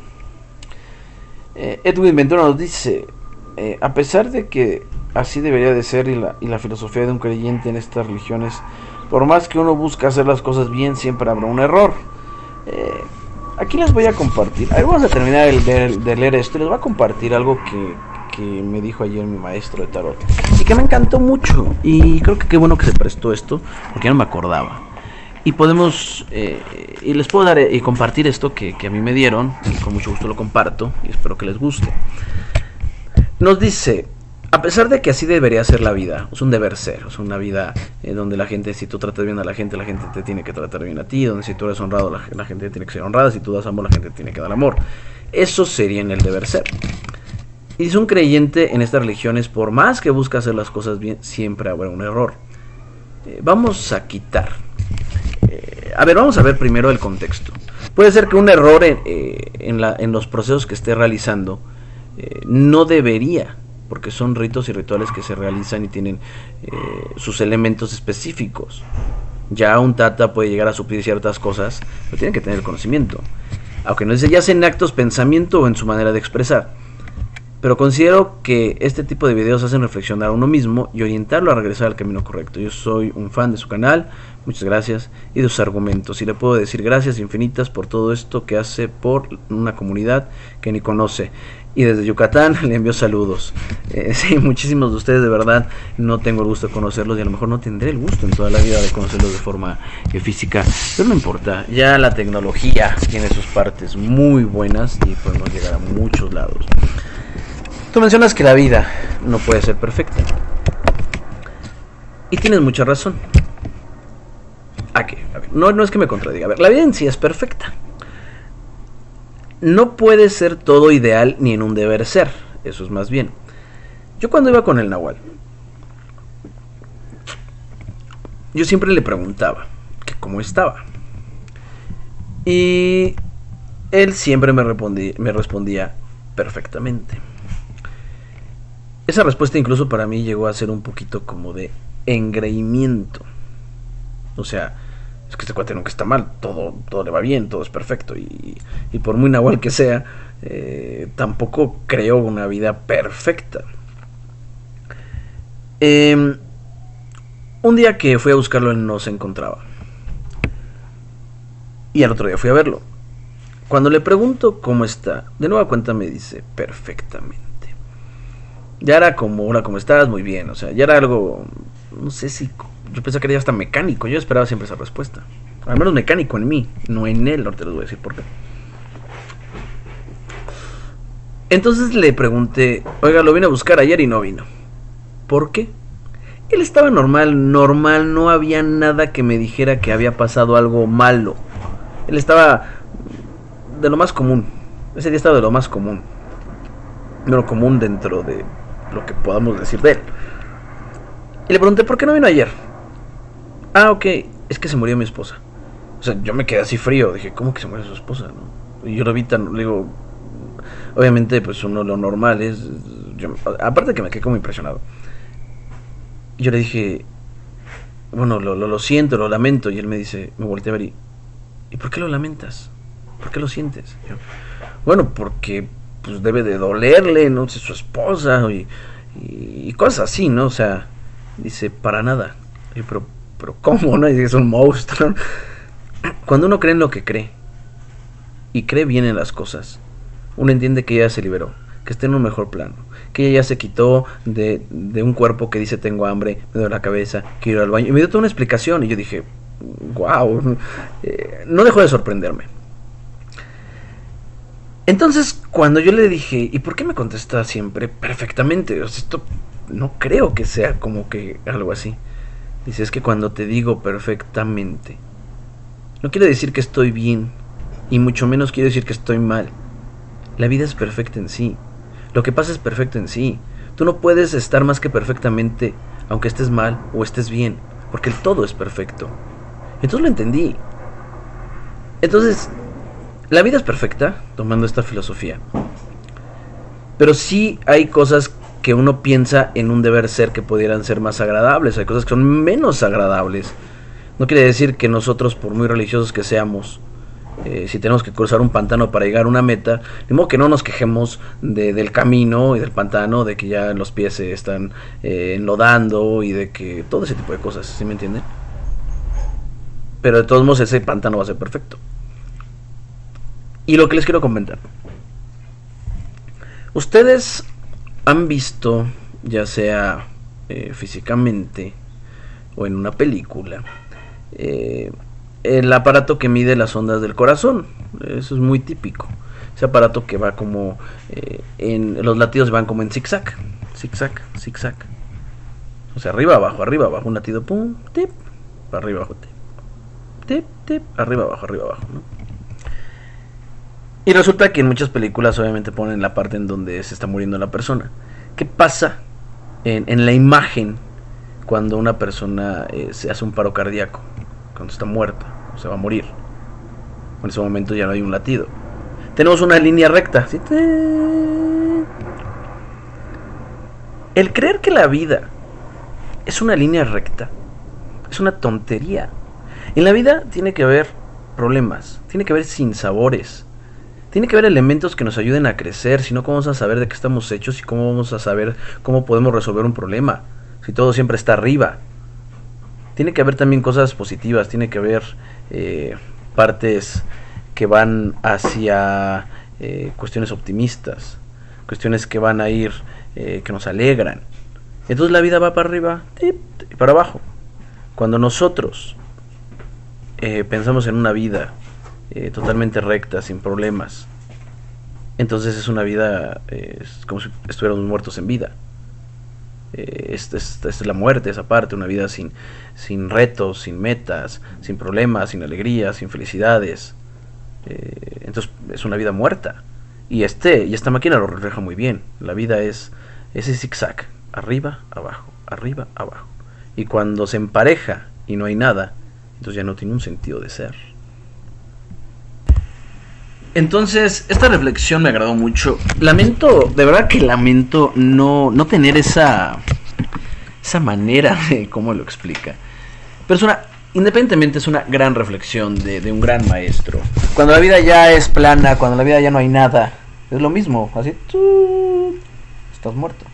eh, Edwin Ventura nos dice, eh, a pesar de que así debería de ser y la, y la filosofía de un creyente en estas religiones, por más que uno busque hacer las cosas bien, siempre habrá un error. eh, aquí les voy a compartir, ahí vamos a terminar el de, de leer esto, les voy a compartir algo que, que me dijo ayer mi maestro de tarot. y que me encantó mucho. Y creo que qué bueno que se prestó esto, porque ya no me acordaba. Y podemos, eh, y les puedo dar y eh, compartir esto que, que a mí me dieron, y con mucho gusto lo comparto, y espero que les guste. Nos dice: a pesar de que así debería ser la vida, es un deber ser, es una vida eh, donde la gente, si tú tratas bien a la gente, la gente te tiene que tratar bien a ti, donde si tú eres honrado, la, la gente tiene que ser honrada, si tú das amor, la gente tiene que dar amor. Eso sería en el deber ser. Y si un creyente en estas religiones, por más que busque hacer las cosas bien, siempre habrá un error. Eh, vamos a quitar. Eh, a ver, vamos a ver primero el contexto. Puede ser que un error en, eh, en, la, en los procesos que esté realizando eh, no debería, porque son ritos y rituales que se realizan y tienen eh, sus elementos específicos. Ya un tata puede llegar a suplir ciertas cosas, pero tiene que tener el conocimiento. Aunque no dice ya sea en actos, pensamiento o en su manera de expresar. Pero considero que este tipo de videos hacen reflexionar a uno mismo y orientarlo a regresar al camino correcto. Yo soy un fan de su canal, muchas gracias, y de sus argumentos. Y le puedo decir gracias infinitas por todo esto que hace por una comunidad que ni conoce. Y desde Yucatán le envío saludos. Eh, sí, muchísimos de ustedes, de verdad, no tengo el gusto de conocerlos y a lo mejor no tendré el gusto en toda la vida de conocerlos de forma eh, física. Pero no importa, ya la tecnología tiene sus partes muy buenas y podemos llegar a muchos lados. Tú mencionas que la vida no puede ser perfecta. Y tienes mucha razón. ¿A qué? A ver, no, no es que me contradiga. A ver, la vida en sí es perfecta. No puede ser todo ideal ni en un deber ser. Eso es más bien. Yo cuando iba con el Nahual, yo siempre le preguntaba que cómo estaba. Y él siempre me respondía, me respondía perfectamente. Esa respuesta incluso para mí llegó a ser un poquito como de engreimiento. O sea, es que este cuate nunca está mal, todo, todo le va bien, todo es perfecto. Y, y por muy nahual que sea, eh, tampoco creo una vida perfecta. Eh, un día que fui a buscarlo, él no se encontraba. Y al otro día fui a verlo. Cuando le pregunto cómo está, de nueva cuenta me dice perfectamente. Ya era como, hola, ¿cómo estás? Muy bien, o sea, ya era algo, no sé si, yo pensaba que era hasta mecánico, yo esperaba siempre esa respuesta. Al menos mecánico en mí, no en él, ahorita les voy a decir por qué. Entonces le pregunté, oiga, lo vine a buscar ayer y no vino. ¿Por qué? Él estaba normal, normal, no había nada que me dijera que había pasado algo malo. Él estaba de lo más común, ese día estaba de lo más común. De lo común dentro de lo que podamos decir de él. Y le pregunté, ¿por qué no vino ayer? Ah, ok, es que se murió mi esposa. O sea, yo me quedé así frío. Dije, ¿cómo que se murió su esposa? ¿No? Y yo lo vi tan, le digo, obviamente, pues uno lo normal es, yo, aparte que me quedé como impresionado. Yo le dije, bueno, lo, lo, lo siento, lo lamento. Y él me dice, me volteé a ver y, ¿y por qué lo lamentas? ¿Por qué lo sientes? Yo, bueno, porque pues debe de dolerle, no sé, su esposa y, y, y cosas así, ¿no? O sea, dice, para nada. Y, pero, pero ¿cómo, no? Y es un monstruo. Cuando uno cree en lo que cree y cree bien en las cosas, uno entiende que ella se liberó, que está en un mejor plano, que ella ya se quitó de, de un cuerpo que dice tengo hambre, me duele la cabeza, quiero ir al baño. Y me dio toda una explicación y yo dije, wow, eh, no dejó de sorprenderme. Entonces, cuando yo le dije, ¿y por qué me contesta siempre perfectamente? O sea, esto no creo que sea como que algo así. Dice, es que cuando te digo perfectamente, no quiere decir que estoy bien, y mucho menos quiere decir que estoy mal. La vida es perfecta en sí. Lo que pasa es perfecto en sí. Tú no puedes estar más que perfectamente, aunque estés mal o estés bien, porque el todo es perfecto. Entonces lo entendí. Entonces, la vida es perfecta, tomando esta filosofía. Pero sí hay cosas que uno piensa en un deber ser que pudieran ser más agradables. Hay cosas que son menos agradables. No quiere decir que nosotros, por muy religiosos que seamos, eh, si tenemos que cruzar un pantano para llegar a una meta, de modo que no nos quejemos de, del camino y del pantano, de que ya los pies se están eh, enlodando y de que todo ese tipo de cosas, ¿sí me entienden? Pero de todos modos ese pantano va a ser perfecto. Y lo que les quiero comentar, ustedes han visto, ya sea eh, físicamente o en una película eh, el aparato que mide las ondas del corazón. Eso es muy típico. Ese aparato que va como eh, en los latidos van como en zigzag, zigzag, zigzag. O sea, arriba, abajo, arriba, abajo, un latido, pum, tip, arriba, abajo, tip, tip, tip, arriba, abajo, arriba, abajo, ¿no? Y resulta que en muchas películas obviamente ponen la parte en donde se está muriendo la persona. ¿Qué pasa en, en la imagen cuando una persona eh, se hace un paro cardíaco? Cuando está muerta, o se va a morir. En ese momento ya no hay un latido. Tenemos una línea recta, ¿sí? El creer que la vida es una línea recta es una tontería. En la vida tiene que haber problemas, tiene que haber sinsabores, tiene que haber elementos que nos ayuden a crecer. Si no, ¿cómo vamos a saber de qué estamos hechos y cómo vamos a saber cómo podemos resolver un problema? Si todo siempre está arriba. Tiene que haber también cosas positivas, tiene que haber eh, partes que van hacia eh, cuestiones optimistas, cuestiones que van a ir, eh, que nos alegran. Entonces la vida va para arriba y para abajo. Cuando nosotros eh, pensamos en una vida eh, totalmente recta, sin problemas, entonces es una vida eh, es como si estuviéramos muertos en vida. Eh, esta es, es la muerte, esa parte, una vida sin, sin retos, sin metas, sin problemas, sin alegrías, sin felicidades. Eh, entonces es una vida muerta. Y este y esta máquina lo refleja muy bien. La vida es ese zigzag, arriba, abajo, arriba, abajo. Y cuando se empareja y no hay nada, entonces ya no tiene un sentido de ser. Entonces, esta reflexión me agradó mucho. Lamento, de verdad que lamento no, no tener esa, esa manera de cómo lo explica. Pero es una, independientemente, es una gran reflexión de, de un gran maestro. Cuando la vida ya es plana, cuando la vida ya no hay nada, es lo mismo, así, tú, estás muerto.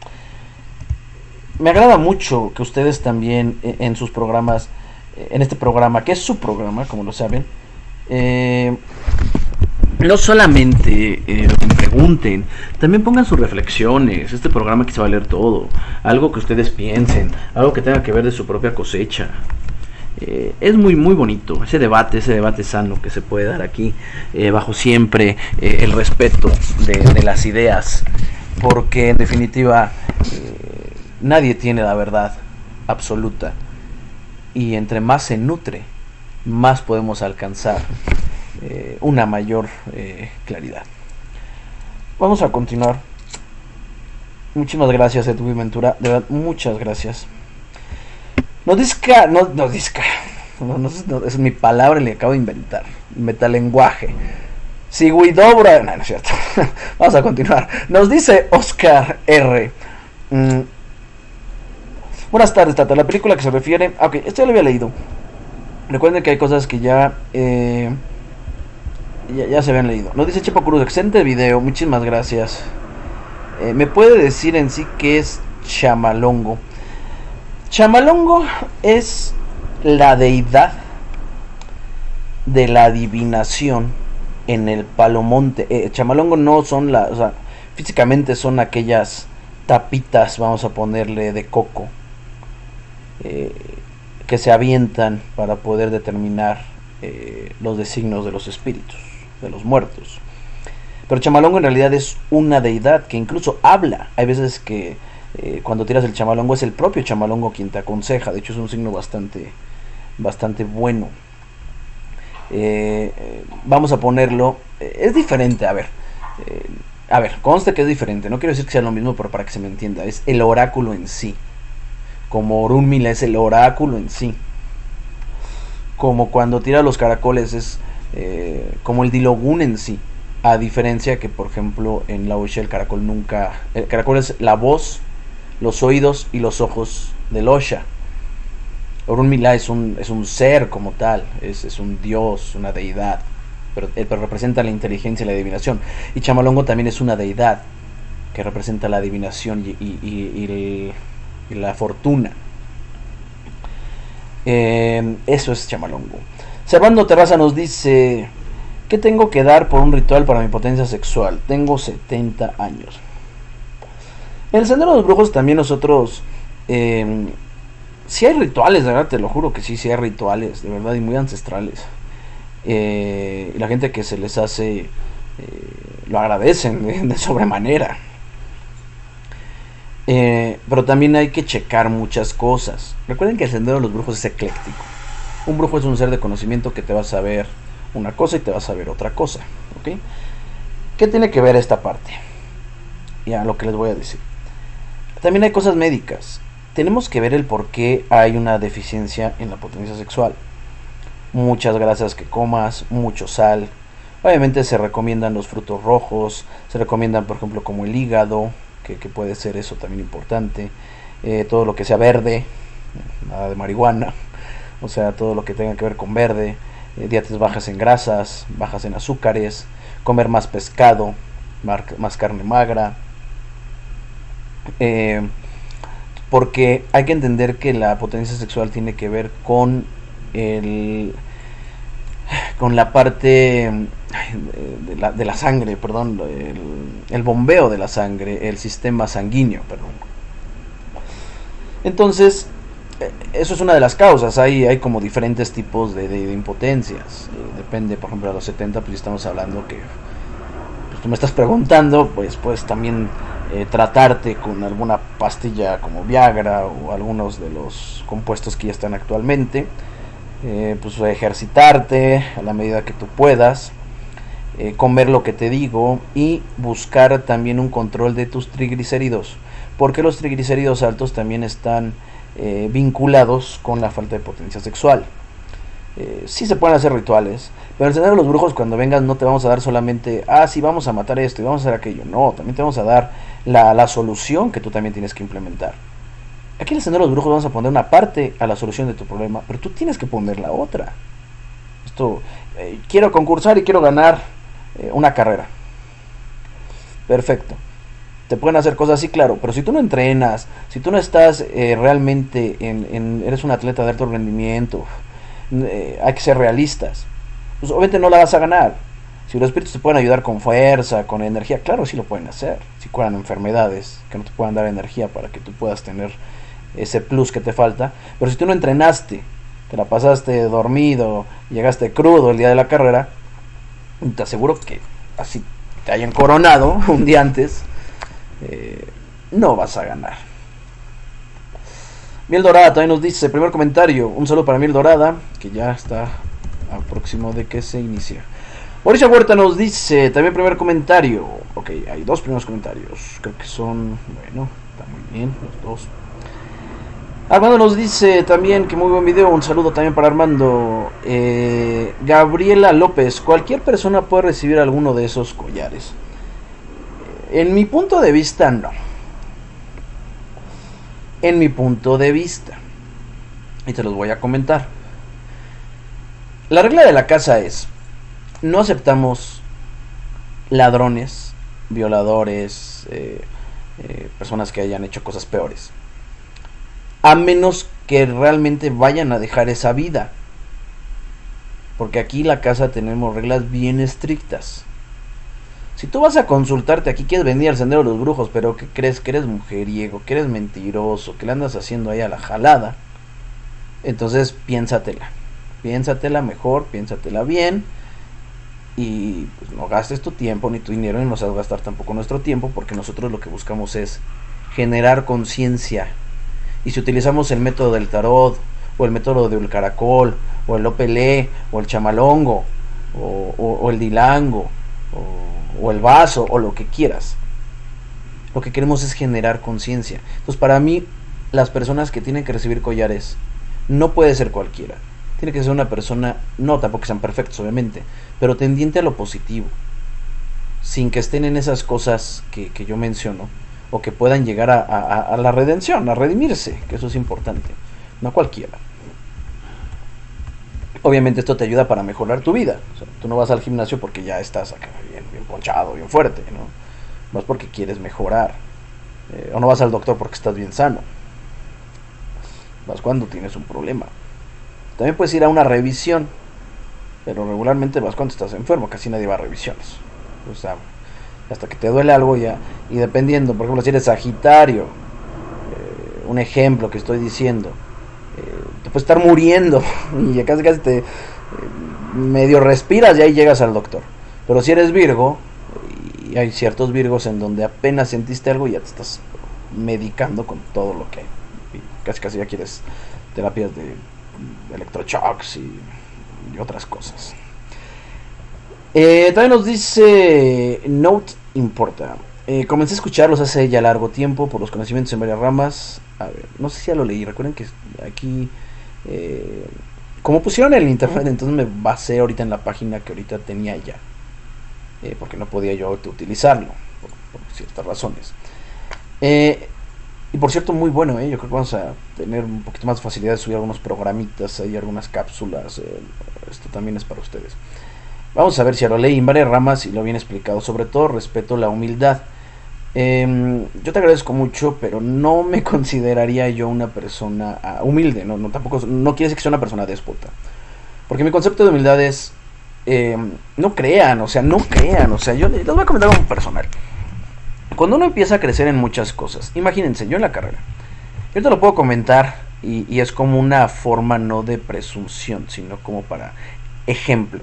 Me agrada mucho que ustedes también en sus programas, en este programa, que es su programa, como lo saben, eh... no solamente eh, me pregunten, también pongan sus reflexiones. Este programa que se va a leer todo, algo que ustedes piensen, algo que tenga que ver de su propia cosecha. Eh, es muy muy bonito ese debate, ese debate sano que se puede dar aquí, eh, bajo siempre eh, el respeto de, de las ideas, porque en definitiva eh, nadie tiene la verdad absoluta, y entre más se nutre, más podemos alcanzar Eh, una mayor eh, claridad. Vamos a continuar. Muchísimas gracias, Edwin Ventura, de verdad, muchas gracias. No disca, no, no disca, no, no, no, es mi palabra, le acabo de inventar, metalenguaje. Sigüidobra, no, no es cierto. Vamos a continuar. Nos dice Oscar R. Mm. Buenas tardes, Tata. La película que se refiere, ok, esto ya lo había leído. Recuerden que hay cosas que ya eh, Ya, ya se habían leído. Nos dice Chepo Cruz, excelente video, muchísimas gracias. Eh, ¿Me puede decir en sí qué es Chamalongo? Chamalongo es la deidad de la adivinación en el Palomonte. Eh, Chamalongo no son las, o sea, físicamente son aquellas tapitas, vamos a ponerle, de coco, eh, que se avientan para poder determinar eh, los designios de los espíritus, de los muertos. Pero Chamalongo en realidad es una deidad que incluso habla. Hay veces que eh, cuando tiras el Chamalongo es el propio Chamalongo quien te aconseja. De hecho es un signo bastante bastante bueno. Eh, eh, vamos a ponerlo, eh, es diferente, a ver, eh, a ver, conste que es diferente. No quiero decir que sea lo mismo, pero para que se me entienda, es el oráculo en sí. Como Orunmila es el oráculo en sí. Como cuando tira los caracoles es eh, como el Dilogun en sí. A diferencia que, por ejemplo, en la Osha el caracol nunca... El caracol es la voz, los oídos y los ojos del Osha. Orunmila es un, es un ser como tal, es, es un dios, una deidad, pero, eh, pero representa la inteligencia y la adivinación. Y Chamalongo también es una deidad que representa la adivinación y, y, y, y, el, y la fortuna. Eh, eso es Chamalongo. Servando Terraza nos dice: ¿qué tengo que dar por un ritual para mi potencia sexual? Tengo setenta años. En el Sendero de los Brujos también nosotros Eh, sí hay rituales, de verdad, te lo juro que sí, sí hay rituales, de verdad, y muy ancestrales. Eh, y la gente que se les hace, eh, lo agradecen de, de sobremanera. Eh, pero también hay que checar muchas cosas. Recuerden que el sendero de los brujos es ecléctico. Un brujo es un ser de conocimiento que te va a saber una cosa y te va a saber otra cosa. ¿Ok? ¿Qué tiene que ver esta parte? Ya lo que les voy a decir. También hay cosas médicas. Tenemos que ver el por qué hay una deficiencia en la potencia sexual. Muchas grasas que comas, mucho sal. Obviamente se recomiendan los frutos rojos, se recomiendan por ejemplo como el hígado, que, que puede ser eso también importante. Eh, todo lo que sea verde, nada de marihuana, o sea, todo lo que tenga que ver con verde. Eh, dietas bajas en grasas, bajas en azúcares, comer más pescado, más carne magra. Eh, porque hay que entender que la potencia sexual tiene que ver con el con la parte de la, de la sangre, perdón, el, el bombeo de la sangre, el sistema sanguíneo, perdón. Entonces, eso es una de las causas. Hay, hay como diferentes tipos de, de, de impotencias. Eh, depende, por ejemplo, a los setenta, pues estamos hablando que pues, tú me estás preguntando, pues puedes también eh, tratarte con alguna pastilla como Viagra o algunos de los compuestos que ya están actualmente. Eh, pues ejercitarte a la medida que tú puedas, eh, comer lo que te digo y buscar también un control de tus triglicéridos, porque los triglicéridos altos también están eh, vinculados con la falta de potencia sexual. Eh, sí se pueden hacer rituales, pero el sendero de los brujos, cuando vengas, no te vamos a dar solamente, ah, sí, vamos a matar esto y vamos a hacer aquello. No, también te vamos a dar la, la solución que tú también tienes que implementar. Aquí en el sendero de los brujos vamos a poner una parte a la solución de tu problema, pero tú tienes que poner la otra. Esto, eh, quiero concursar y quiero ganar eh, una carrera. Perfecto. Te pueden hacer cosas así, claro, pero si tú no entrenas, si tú no estás eh, realmente en, en, eres un atleta de alto rendimiento, eh, hay que ser realistas. Pues obviamente no la vas a ganar. Si los espíritus te pueden ayudar con fuerza, con energía, claro, sí lo pueden hacer. Si curan enfermedades que no te puedan dar energía para que tú puedas tener ese plus que te falta. Pero si tú no entrenaste, te la pasaste dormido, llegaste crudo el día de la carrera, te aseguro que así te hayan coronado un día antes, eh, no vas a ganar. Miel Dorada también nos dice, primer comentario, un saludo para Miel Dorada, que ya está a próximo de que se inicie. Mauricio Huerta nos dice, también primer comentario. Ok, hay dos primeros comentarios, creo que son, bueno, está muy bien los dos. Armando nos dice también que muy buen video, un saludo también para Armando. eh, Gabriela López, cualquier persona puede recibir alguno de esos collares. En mi punto de vista, no. En mi punto de vista, y te los voy a comentar. La regla de la casa es, no aceptamos ladrones, violadores, eh, eh, personas que hayan hecho cosas peores, a menos que realmente vayan a dejar esa vida, porque aquí en la casa tenemos reglas bien estrictas. Si tú vas a consultarte aquí, quieres venir al sendero de los brujos, pero que crees que eres mujeriego, que eres mentiroso, que le andas haciendo ahí a la jalada, entonces piénsatela, piénsatela mejor, piénsatela bien, y pues no gastes tu tiempo ni tu dinero, y no vas a gastar tampoco nuestro tiempo, porque nosotros lo que buscamos es generar conciencia. Y si utilizamos el método del tarot, o el método del caracol, o el opelé, o el chamalongo, o, o, o el dilango, o, o el vaso, o lo que quieras, lo que queremos es generar conciencia. Entonces, para mí, las personas que tienen que recibir collares, no puede ser cualquiera. Tiene que ser una persona, no tampoco que sean perfectos, obviamente, pero tendiente a lo positivo, sin que estén en esas cosas que, que yo menciono, o que puedan llegar a, a, a la redención, a redimirse, que eso es importante, no cualquiera. Obviamente esto te ayuda para mejorar tu vida. O sea, tú no vas al gimnasio porque ya estás acá bien, bien ponchado, bien fuerte, ¿no? Vas porque quieres mejorar, eh, o no vas al doctor porque estás bien sano, vas cuando tienes un problema. También puedes ir a una revisión, pero regularmente vas cuando estás enfermo, casi nadie va a revisiones. O sea, hasta que te duele algo ya, y dependiendo, por ejemplo, si eres Sagitario, eh, un ejemplo que estoy diciendo, eh, te puedes estar muriendo y casi casi te eh, medio respiras y ahí llegas al doctor. Pero si eres Virgo, y hay ciertos Virgos en donde apenas sentiste algo y ya te estás medicando con todo lo que hay. Y casi casi ya quieres terapias de electroshocks y, y otras cosas. Eh, también nos dice Note Importa. Eh, comencé a escucharlos hace ya largo tiempo por los conocimientos en varias ramas. A ver, no sé si ya lo leí. Recuerden que aquí, eh, como pusieron el internet, entonces me basé ahorita en la página que ahorita tenía ya. Eh, porque no podía yo utilizarlo, por, por ciertas razones. Eh, y por cierto, muy bueno, eh, yo creo que vamos a tener un poquito más de facilidad de subir algunos programitas, hay algunas cápsulas, eh, esto también es para ustedes. Vamos a ver si ya lo leí en varias ramas y lo bien explicado, sobre todo respeto la humildad. Eh, yo te agradezco mucho, pero no me consideraría yo una persona uh, humilde, no, no, tampoco, no quiere decir que sea una persona déspota, porque mi concepto de humildad es Eh, no crean, o sea, no crean, o sea, yo les voy a comentar algo personal. Cuando uno empieza a crecer en muchas cosas, imagínense, yo en la carrera, yo te lo puedo comentar y, y es como una forma no de presunción, sino como para ejemplo.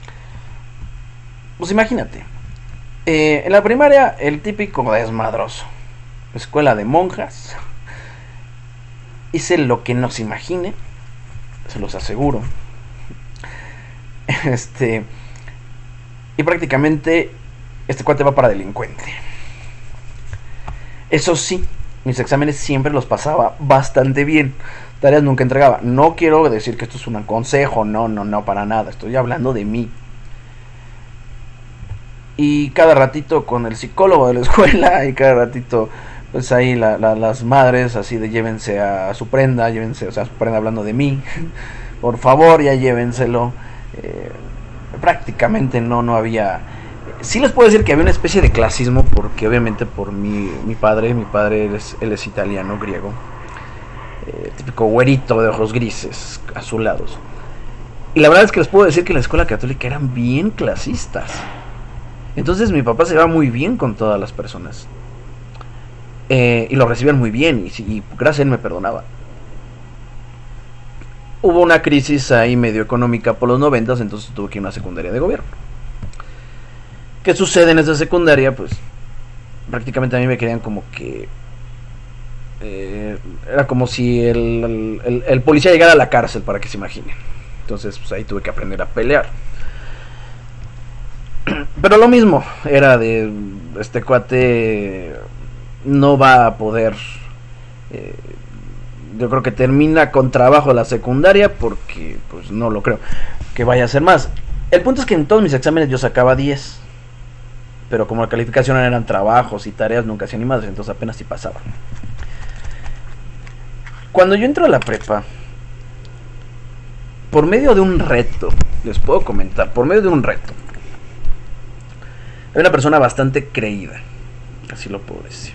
Pues imagínate, eh, en la primaria el típico desmadroso, escuela de monjas, hice lo que no se imagine, se los aseguro. Este. Y prácticamente este cuate va para delincuente. Eso sí, mis exámenes siempre los pasaba bastante bien. Tareas nunca entregaba. No quiero decir que esto es un consejo, no, no, no, para nada. Estoy hablando de mí. Y cada ratito con el psicólogo de la escuela, y cada ratito, pues ahí la, la, las madres, así de llévense a su prenda, llévense, o sea, a su prenda hablando de mí. Por favor, ya llévenselo. Eh, prácticamente no, no había. Sí les puedo decir que había una especie de clasismo, porque obviamente por mi, mi padre, mi padre él es, él es italiano, griego, eh, típico güerito de ojos grises, azulados. Y la verdad es que les puedo decir que en la escuela católica eran bien clasistas. Entonces mi papá se llevaba muy bien con todas las personas. Eh, y lo recibían muy bien, y, y gracias a él me perdonaba. Hubo una crisis ahí medio económica por los noventas, entonces tuve que ir a una secundaria de gobierno. ¿Qué sucede en esa secundaria? Pues prácticamente a mí me querían como que... Eh, era como si el, el, el policía llegara a la cárcel, para que se imaginen. Entonces pues ahí tuve que aprender a pelear. Pero lo mismo, era de... Este cuate no va a poder... Eh, yo creo que termina con trabajo la secundaria, porque pues no lo creo que vaya a ser más. El punto es que en todos mis exámenes yo sacaba diez, pero como la calificación eran trabajos y tareas, nunca hacía ni más, entonces apenas sí pasaba. Cuando yo entro a la prepa, por medio de un reto, les puedo comentar, por medio de un reto, hay una persona bastante creída, así lo puedo decir.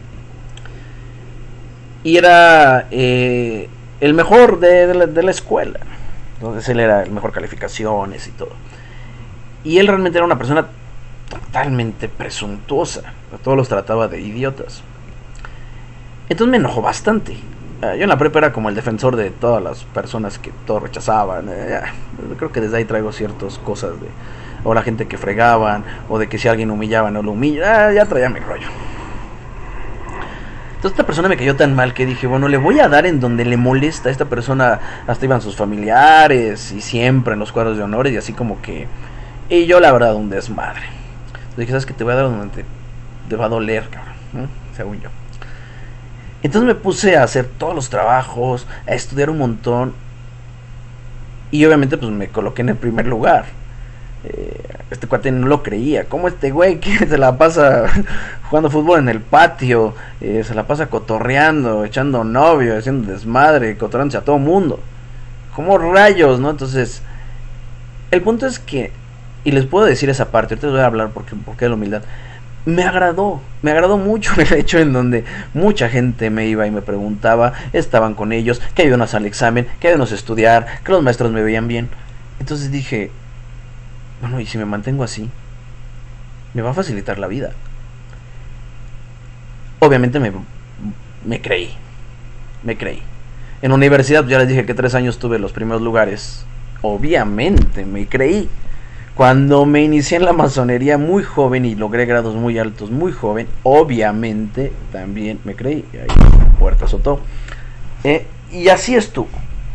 Y era eh, el mejor de, de, la, de la escuela. Entonces él era el mejor calificaciones y todo. Y él realmente era una persona totalmente presuntuosa. A todos los trataba de idiotas. Entonces me enojó bastante. Uh, yo en la prepa era como el defensor de todas las personas que todos rechazaban. Uh, creo que desde ahí traigo ciertas cosas de... O la gente que fregaban, o de que si alguien humillaba no lo humilla. Uh, ya traía mi rollo. Entonces esta persona me cayó tan mal que dije, bueno, le voy a dar en donde le molesta. A esta persona hasta iban sus familiares y siempre en los cuadros de honores y así como que... Y yo la verdad un desmadre. Entonces dije, ¿sabes qué? Te voy a dar donde te, te va a doler, cabrón, ¿no? Según yo. Entonces me puse a hacer todos los trabajos, a estudiar un montón. Y obviamente pues me coloqué en el primer lugar. Eh, este cuate no lo creía. ¿Cómo este güey que se la pasa jugando fútbol en el patio, eh, se la pasa cotorreando, echando novio, haciendo desmadre, cotorreándose a todo mundo? ¿Cómo rayos, no? Entonces, el punto es que, y les puedo decir esa parte, ahorita les voy a hablar porque, porque de la humildad. Me agradó, me agradó mucho el hecho en donde mucha gente me iba y me preguntaba, estaban con ellos, que ayúdanos al examen, que ayúdanos a estudiar, que los maestros me veían bien. Entonces dije, bueno, y si me mantengo así, me va a facilitar la vida. Obviamente me, me creí. me creí. En la universidad ya les dije que tres años tuve los primeros lugares. Obviamente me creí. Cuando me inicié en la masonería muy joven y logré grados muy altos muy joven, obviamente también me creí. Y ahí puerta azotó. Eh, y así estuvo.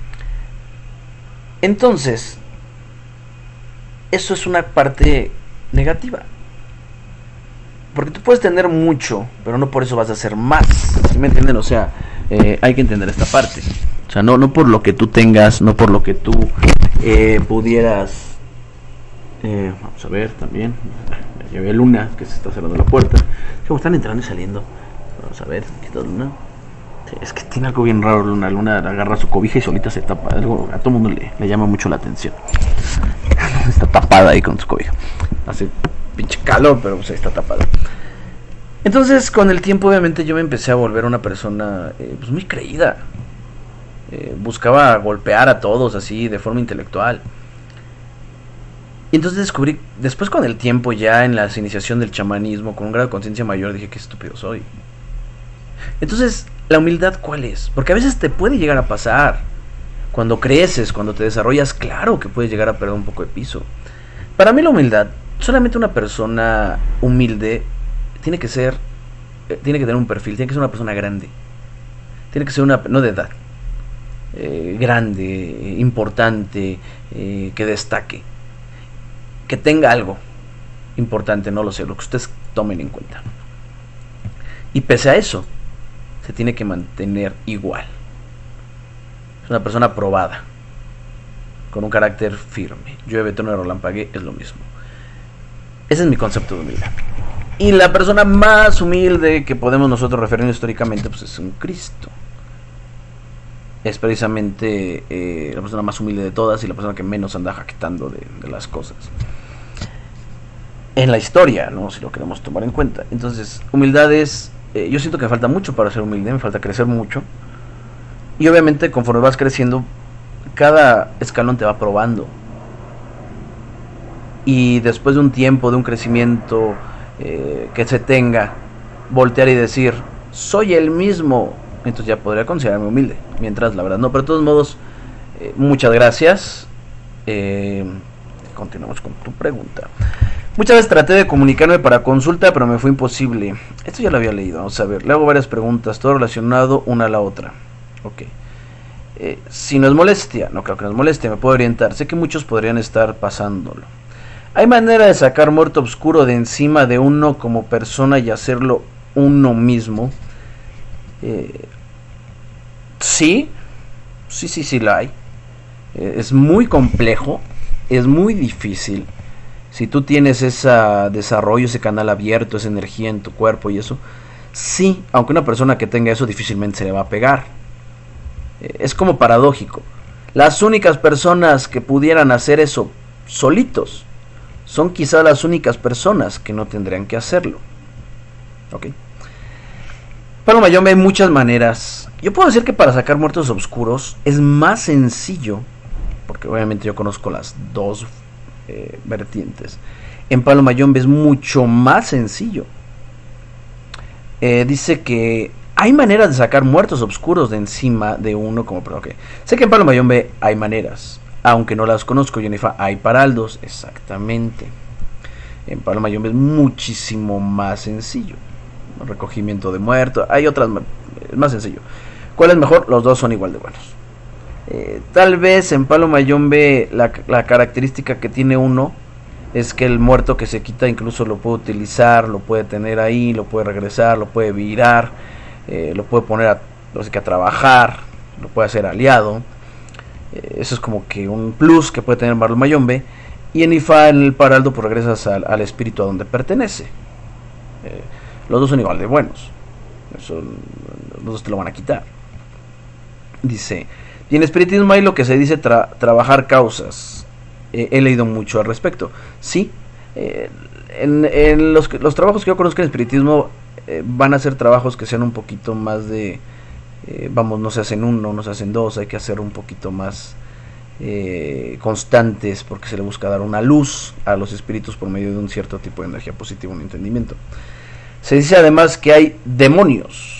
Entonces, eso es una parte negativa. Porque tú puedes tener mucho, pero no por eso vas a hacer más. ¿Sí me entienden? O sea, eh, hay que entender esta parte. O sea, no, no por lo que tú tengas, no por lo que tú eh, pudieras... Eh, vamos a ver también. Ya veo Luna, que se está cerrando la puerta. Como están entrando y saliendo. Vamos a ver, ¿qué está Luna? Sí, es que tiene algo bien raro Luna. Luna agarra su cobija y solita se tapa. Algo, a todo el mundo le, le llama mucho la atención. Está tapada ahí con su cobija. Hace pinche calor, pero pues, está tapada. Entonces, con el tiempo, obviamente, yo me empecé a volver una persona eh, pues, muy creída. Eh, buscaba golpear a todos así, de forma intelectual. Y entonces descubrí, después con el tiempo, ya en la iniciación del chamanismo, con un grado de conciencia mayor, dije, qué estúpido soy. Entonces, ¿la humildad cuál es? Porque a veces te puede llegar a pasar. Cuando creces, cuando te desarrollas, claro que puedes llegar a perder un poco de piso. Para mí la humildad, solamente una persona humilde tiene que ser, eh, tiene que tener un perfil, tiene que ser una persona grande. Tiene que ser una, no de edad, eh, grande, eh, importante, eh, que destaque. Que tenga algo importante, no lo sé, lo que ustedes tomen en cuenta. Y pese a eso, se tiene que mantener igual. Es una persona probada, con un carácter firme. Llueve, trueno, relampaguee, es lo mismo. Ese es mi concepto de humildad. Y la persona más humilde que podemos nosotros referirnos históricamente, pues es un Cristo. Es precisamente eh, la persona más humilde de todas y la persona que menos anda jactando de, de las cosas. En la historia, ¿no? Si lo queremos tomar en cuenta. Entonces, humildad es... Eh, yo siento que me falta mucho para ser humilde, me falta crecer mucho. Y obviamente, conforme vas creciendo, cada escalón te va probando. Y después de un tiempo, de un crecimiento eh, que se tenga, voltear y decir, soy el mismo, entonces ya podría considerarme humilde. Mientras, la verdad, no. Pero de todos modos, eh, muchas gracias. Eh, continuamos con tu pregunta. Muchas veces traté de comunicarme para consulta, pero me fue imposible. Esto ya lo había leído, vamos a ver. Le hago varias preguntas, todo relacionado una a la otra. Ok. Eh, si no es molestia, no creo que no es molestia, me puedo orientar. Sé que muchos podrían estar pasándolo. ¿Hay manera de sacar muerto oscuro de encima de uno como persona y hacerlo uno mismo? Eh, sí, sí, sí, sí la hay. Eh, es muy complejo, es muy difícil. Si tú tienes ese desarrollo, ese canal abierto, esa energía en tu cuerpo y eso, sí, aunque una persona que tenga eso difícilmente se le va a pegar. Eh, es como paradójico. Las únicas personas que pudieran hacer eso solitos son quizás las únicas personas que no tendrían que hacerlo. Ok. Palo Mayombe hay muchas maneras. Yo puedo decir que para sacar muertos oscuros es más sencillo, porque obviamente yo conozco las dos eh, vertientes. En Palo Mayombe es mucho más sencillo. Eh, dice que hay maneras de sacar muertos oscuros de encima de uno como... Okay. Sé que en Palo Mayombe hay maneras, aunque no las conozco. Yonifa, hay paraldos, exactamente. En Palo Mayombe es muchísimo más sencillo. Recogimiento de muertos, hay otras, es más sencillo. ¿Cuál es mejor? Los dos son igual de buenos. Eh, tal vez en Palo Mayombe la, la característica que tiene uno es que el muerto que se quita incluso lo puede utilizar, lo puede tener ahí, lo puede regresar, lo puede virar, eh, lo puede poner a, no sé, que a trabajar, lo puede hacer aliado. Eh, eso es como que un plus que puede tener Palo Mayombe. Y en Ifa, en el Paraldo, pues regresas al, al espíritu a donde pertenece. Eh, los dos son igual de buenos. Eso, los dos te lo van a quitar. Dice, y en espiritismo hay lo que se dice tra trabajar causas. Eh, he leído mucho al respecto. Sí, eh, en, en los, los trabajos que yo conozco en espiritismo eh, van a ser trabajos que sean un poquito más de, eh, vamos, no se hacen uno, no se hacen dos, hay que hacer un poquito más eh, constantes, porque se le busca dar una luz a los espíritus por medio de un cierto tipo de energía positiva, un entendimiento. Se dice además que hay demonios.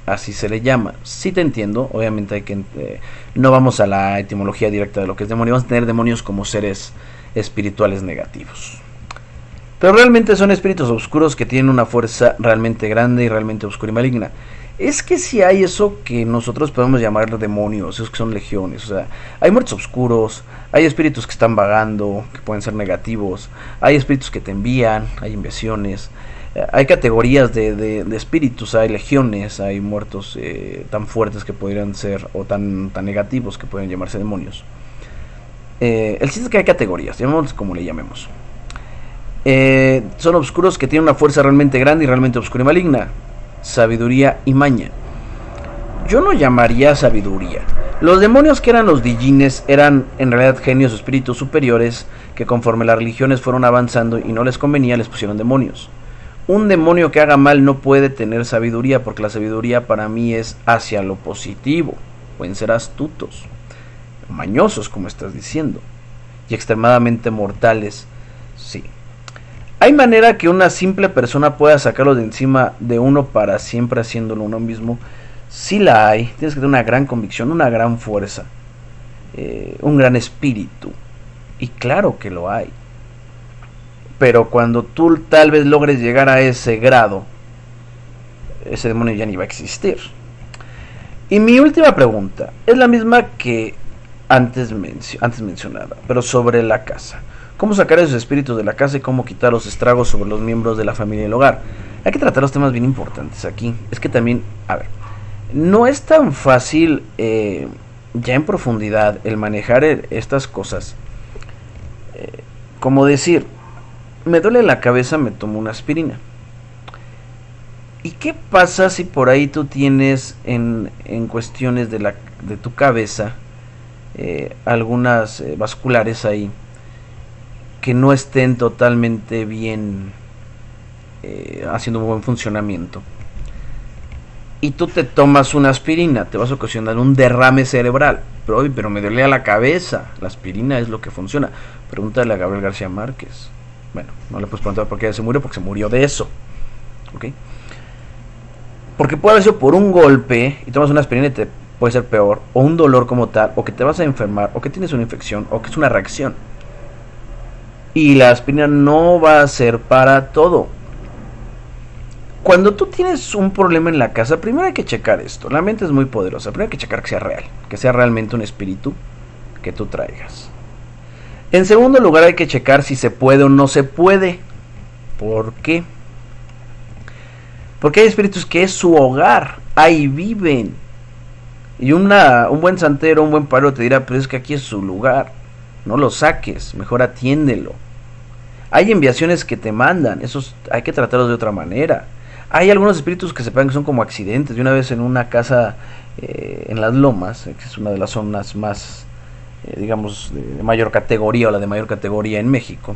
así se le llama. Sí te entiendo, obviamente hay que eh, no vamos a la etimología directa de lo que es demonio, vamos a tener demonios como seres espirituales negativos. Pero realmente son espíritus oscuros que tienen una fuerza realmente grande y realmente oscura y maligna. Es que si hay eso que nosotros podemos llamar demonios, esos que son legiones, o sea, hay muertos oscuros, hay espíritus que están vagando, que pueden ser negativos, hay espíritus que te envían, hay invasiones, eh, hay categorías de, de, de espíritus, hay legiones, hay muertos eh, tan fuertes que podrían ser, o tan, tan negativos que pueden llamarse demonios. Eh, el chiste es que hay categorías, llamémoslos como le llamemos. Eh, son oscuros que tienen una fuerza realmente grande y realmente oscura y maligna. Sabiduría y maña. Yo no llamaría sabiduría. Los demonios que eran los Dijines eran en realidad genios o espíritus superiores que conforme las religiones fueron avanzando y no les convenía les pusieron demonios. Un demonio que haga mal no puede tener sabiduría porque la sabiduría para mí es hacia lo positivo. Pueden ser astutos, mañosos como estás diciendo, y extremadamente mortales. Sí. ¿Hay manera que una simple persona pueda sacarlo de encima de uno para siempre haciéndolo uno mismo? Sí la hay. Tienes que tener una gran convicción, una gran fuerza, eh, un gran espíritu. Y claro que lo hay. Pero cuando tú tal vez logres llegar a ese grado, ese demonio ya ni va a existir. Y mi última pregunta es la misma que antes, mencio- antes mencionada, pero sobre la casa. ¿Cómo sacar esos espíritus de la casa y cómo quitar los estragos sobre los miembros de la familia y el hogar? Hay que tratar los temas bien importantes aquí. Es que también, a ver, no es tan fácil eh, ya en profundidad el manejar estas cosas. Eh, como decir, me duele la cabeza, me tomo una aspirina. ¿Y qué pasa si por ahí tú tienes en, en cuestiones de, la, de tu cabeza eh, algunas eh, vasculares ahí que no estén totalmente bien eh, haciendo un buen funcionamiento? Y tú te tomas una aspirina, te vas a ocasionar un derrame cerebral. Pero, oye, pero me duele la cabeza. La aspirina es lo que funciona. Pregúntale a Gabriel García Márquez. Bueno, no le puedes preguntar por qué se murió, porque se murió de eso. ¿Ok? Porque puede haber sido por un golpe y tomas una aspirina y te puede ser peor, o un dolor como tal, o que te vas a enfermar, o que tienes una infección, o que es una reacción. Y la aspirina no va a ser para todo. Cuando tú tienes un problema en la casa, primero hay que checar esto. La mente es muy poderosa. Primero hay que checar que sea real, que sea realmente un espíritu que tú traigas. En segundo lugar hay que checar si se puede o no se puede. ¿Por qué? Porque hay espíritus que es su hogar, ahí viven. Y una, un buen santero, un buen paro te dirá, pero es que aquí es su lugar. No lo saques, mejor atiéndelo. Hay enviaciones que te mandan, esos hay que tratarlos de otra manera. Hay algunos espíritus que se pegan que son como accidentes. De una vez en una casa eh, en Las Lomas, que es una de las zonas más, eh, digamos, de, de mayor categoría o la de mayor categoría en México,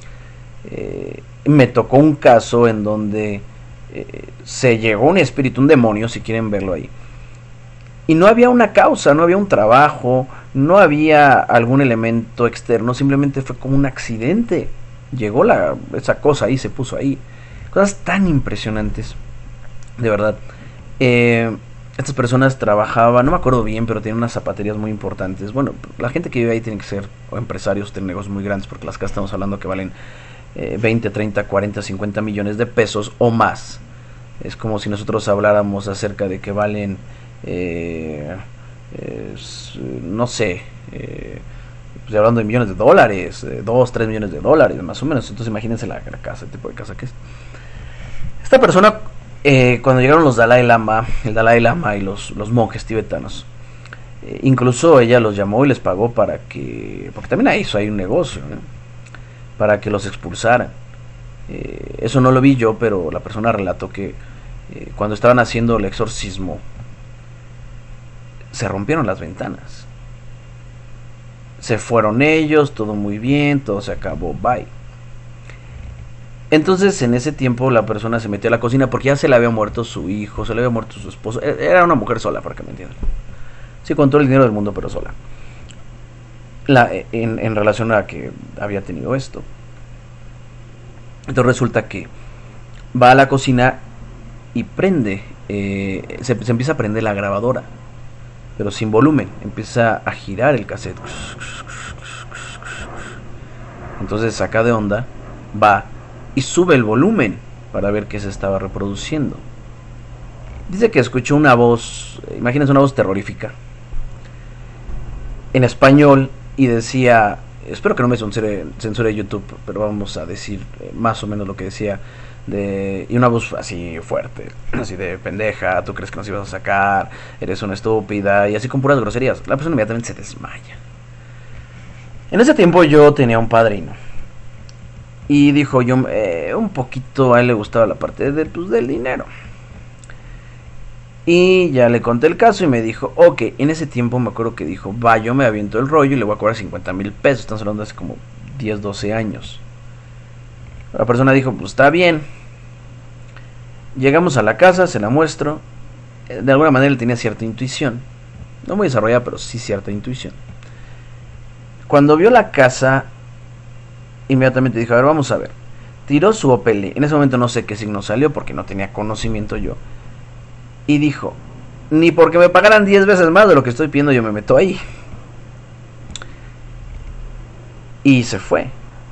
eh, me tocó un caso en donde eh, se llegó un espíritu, un demonio, si quieren verlo ahí. Y no había una causa, no había un trabajo, no había algún elemento externo, simplemente fue como un accidente. Llegó la, esa cosa ahí, se puso ahí. Cosas tan impresionantes, de verdad. Eh, estas personas trabajaban, no me acuerdo bien, pero tenían unas zapaterías muy importantes. Bueno, la gente que vive ahí tiene que ser o empresarios, tener negocios muy grandes, porque las casas estamos hablando que valen eh, veinte, treinta, cuarenta, cincuenta millones de pesos o más. Es como si nosotros habláramos acerca de que valen, eh, eh, no sé, eh, pues hablando de millones de dólares, dos, tres millones de dólares, más o menos. Entonces imagínense la, la casa, el tipo de casa que es. Esta persona, eh, cuando llegaron los Dalai Lama, el Dalai Lama y los, los monjes tibetanos, eh, incluso ella los llamó y les pagó para que, porque también hay eso, hay un negocio, ¿eh? Para que los expulsaran. Eh, eso no lo vi yo, pero la persona relató que eh, cuando estaban haciendo el exorcismo, se rompieron las ventanas. Se fueron ellos, todo muy bien, todo se acabó, bye. Entonces en ese tiempo la persona se metió a la cocina porque ya se le había muerto su hijo, se le había muerto su esposo. Era una mujer sola, para que me entiendan. Sí, con todo el dinero del mundo, pero sola. La, en, en relación a que había tenido esto. Entonces resulta que va a la cocina y prende, eh, se, se empieza a prender la grabadora, pero sin volumen, empieza a girar el cassette. Entonces saca de onda, va y sube el volumen para ver qué se estaba reproduciendo. Dice que escuchó una voz, imagínense una voz terrorífica, en español, y decía, espero que no me censure, censure YouTube, pero vamos a decir eh, más o menos lo que decía, de, y una voz así fuerte, así de pendeja, tú crees que nos ibas a sacar, eres una estúpida, y así con puras groserías. La persona inmediatamente se desmaya. En ese tiempo yo tenía un padrino, y dijo yo, eh, un poquito a él le gustaba la parte de, pues, del dinero. Y ya le conté el caso y me dijo, ok, en ese tiempo me acuerdo que dijo, va, yo me aviento el rollo y le voy a cobrar cincuenta mil pesos, estamos hablando de hace como diez, doce años. La persona dijo, pues está bien. Llegamos a la casa, se la muestro, de alguna manera él tenía cierta intuición, no muy desarrollada, pero sí cierta intuición. Cuando vio la casa, inmediatamente dijo, a ver, vamos a ver. Tiró su Opel, en ese momento no sé qué signo salió porque no tenía conocimiento yo. Y dijo, ni porque me pagaran diez veces más de lo que estoy pidiendo yo me meto ahí. Y se fue.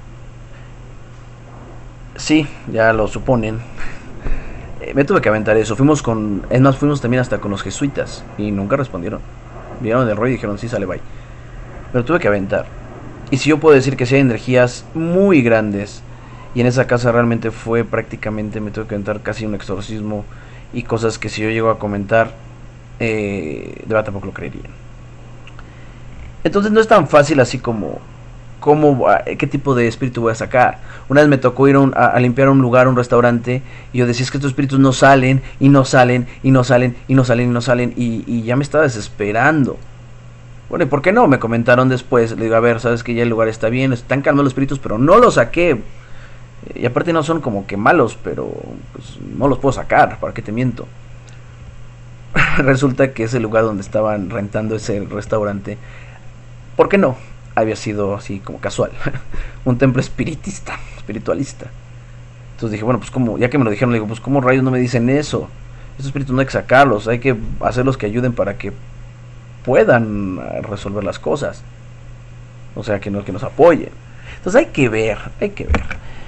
Sí, ya lo suponen. eh, Me tuve que aventar eso. Fuimos con, es más, fuimos también hasta con los jesuitas y nunca respondieron. Vieron el rollo y dijeron, sí, sale, bye. Pero tuve que aventar. Y si yo puedo decir que sí hay energías muy grandes, y en esa casa realmente fue prácticamente, me tuve que aventar casi un exorcismo y cosas que si yo llego a comentar, eh, de verdad tampoco lo creerían. Entonces no es tan fácil así como, como qué tipo de espíritu voy a sacar. Una vez me tocó ir a, un, a, a limpiar un lugar, un restaurante, y yo decía, es que estos espíritus no salen, y no salen, y no salen, y no salen, y no salen, y, y ya me estaba desesperando. Bueno, ¿y por qué no? Me comentaron después, le digo, a ver, sabes que ya el lugar está bien, están calmados los espíritus, pero no los saqué. Y aparte no son como que malos, pero pues no los puedo sacar, ¿para qué te miento? Resulta que ese lugar donde estaban rentando ese restaurante, ¿por qué no? Había sido así como casual, un templo espiritista, espiritualista. Entonces dije, bueno, pues como, ya que me lo dijeron, le digo, pues cómo rayos no me dicen eso. Esos espíritus no hay que sacarlos, hay que hacerlos que ayuden para que puedan resolver las cosas. O sea, que, no, que nos apoyen. Entonces hay que ver, hay que ver.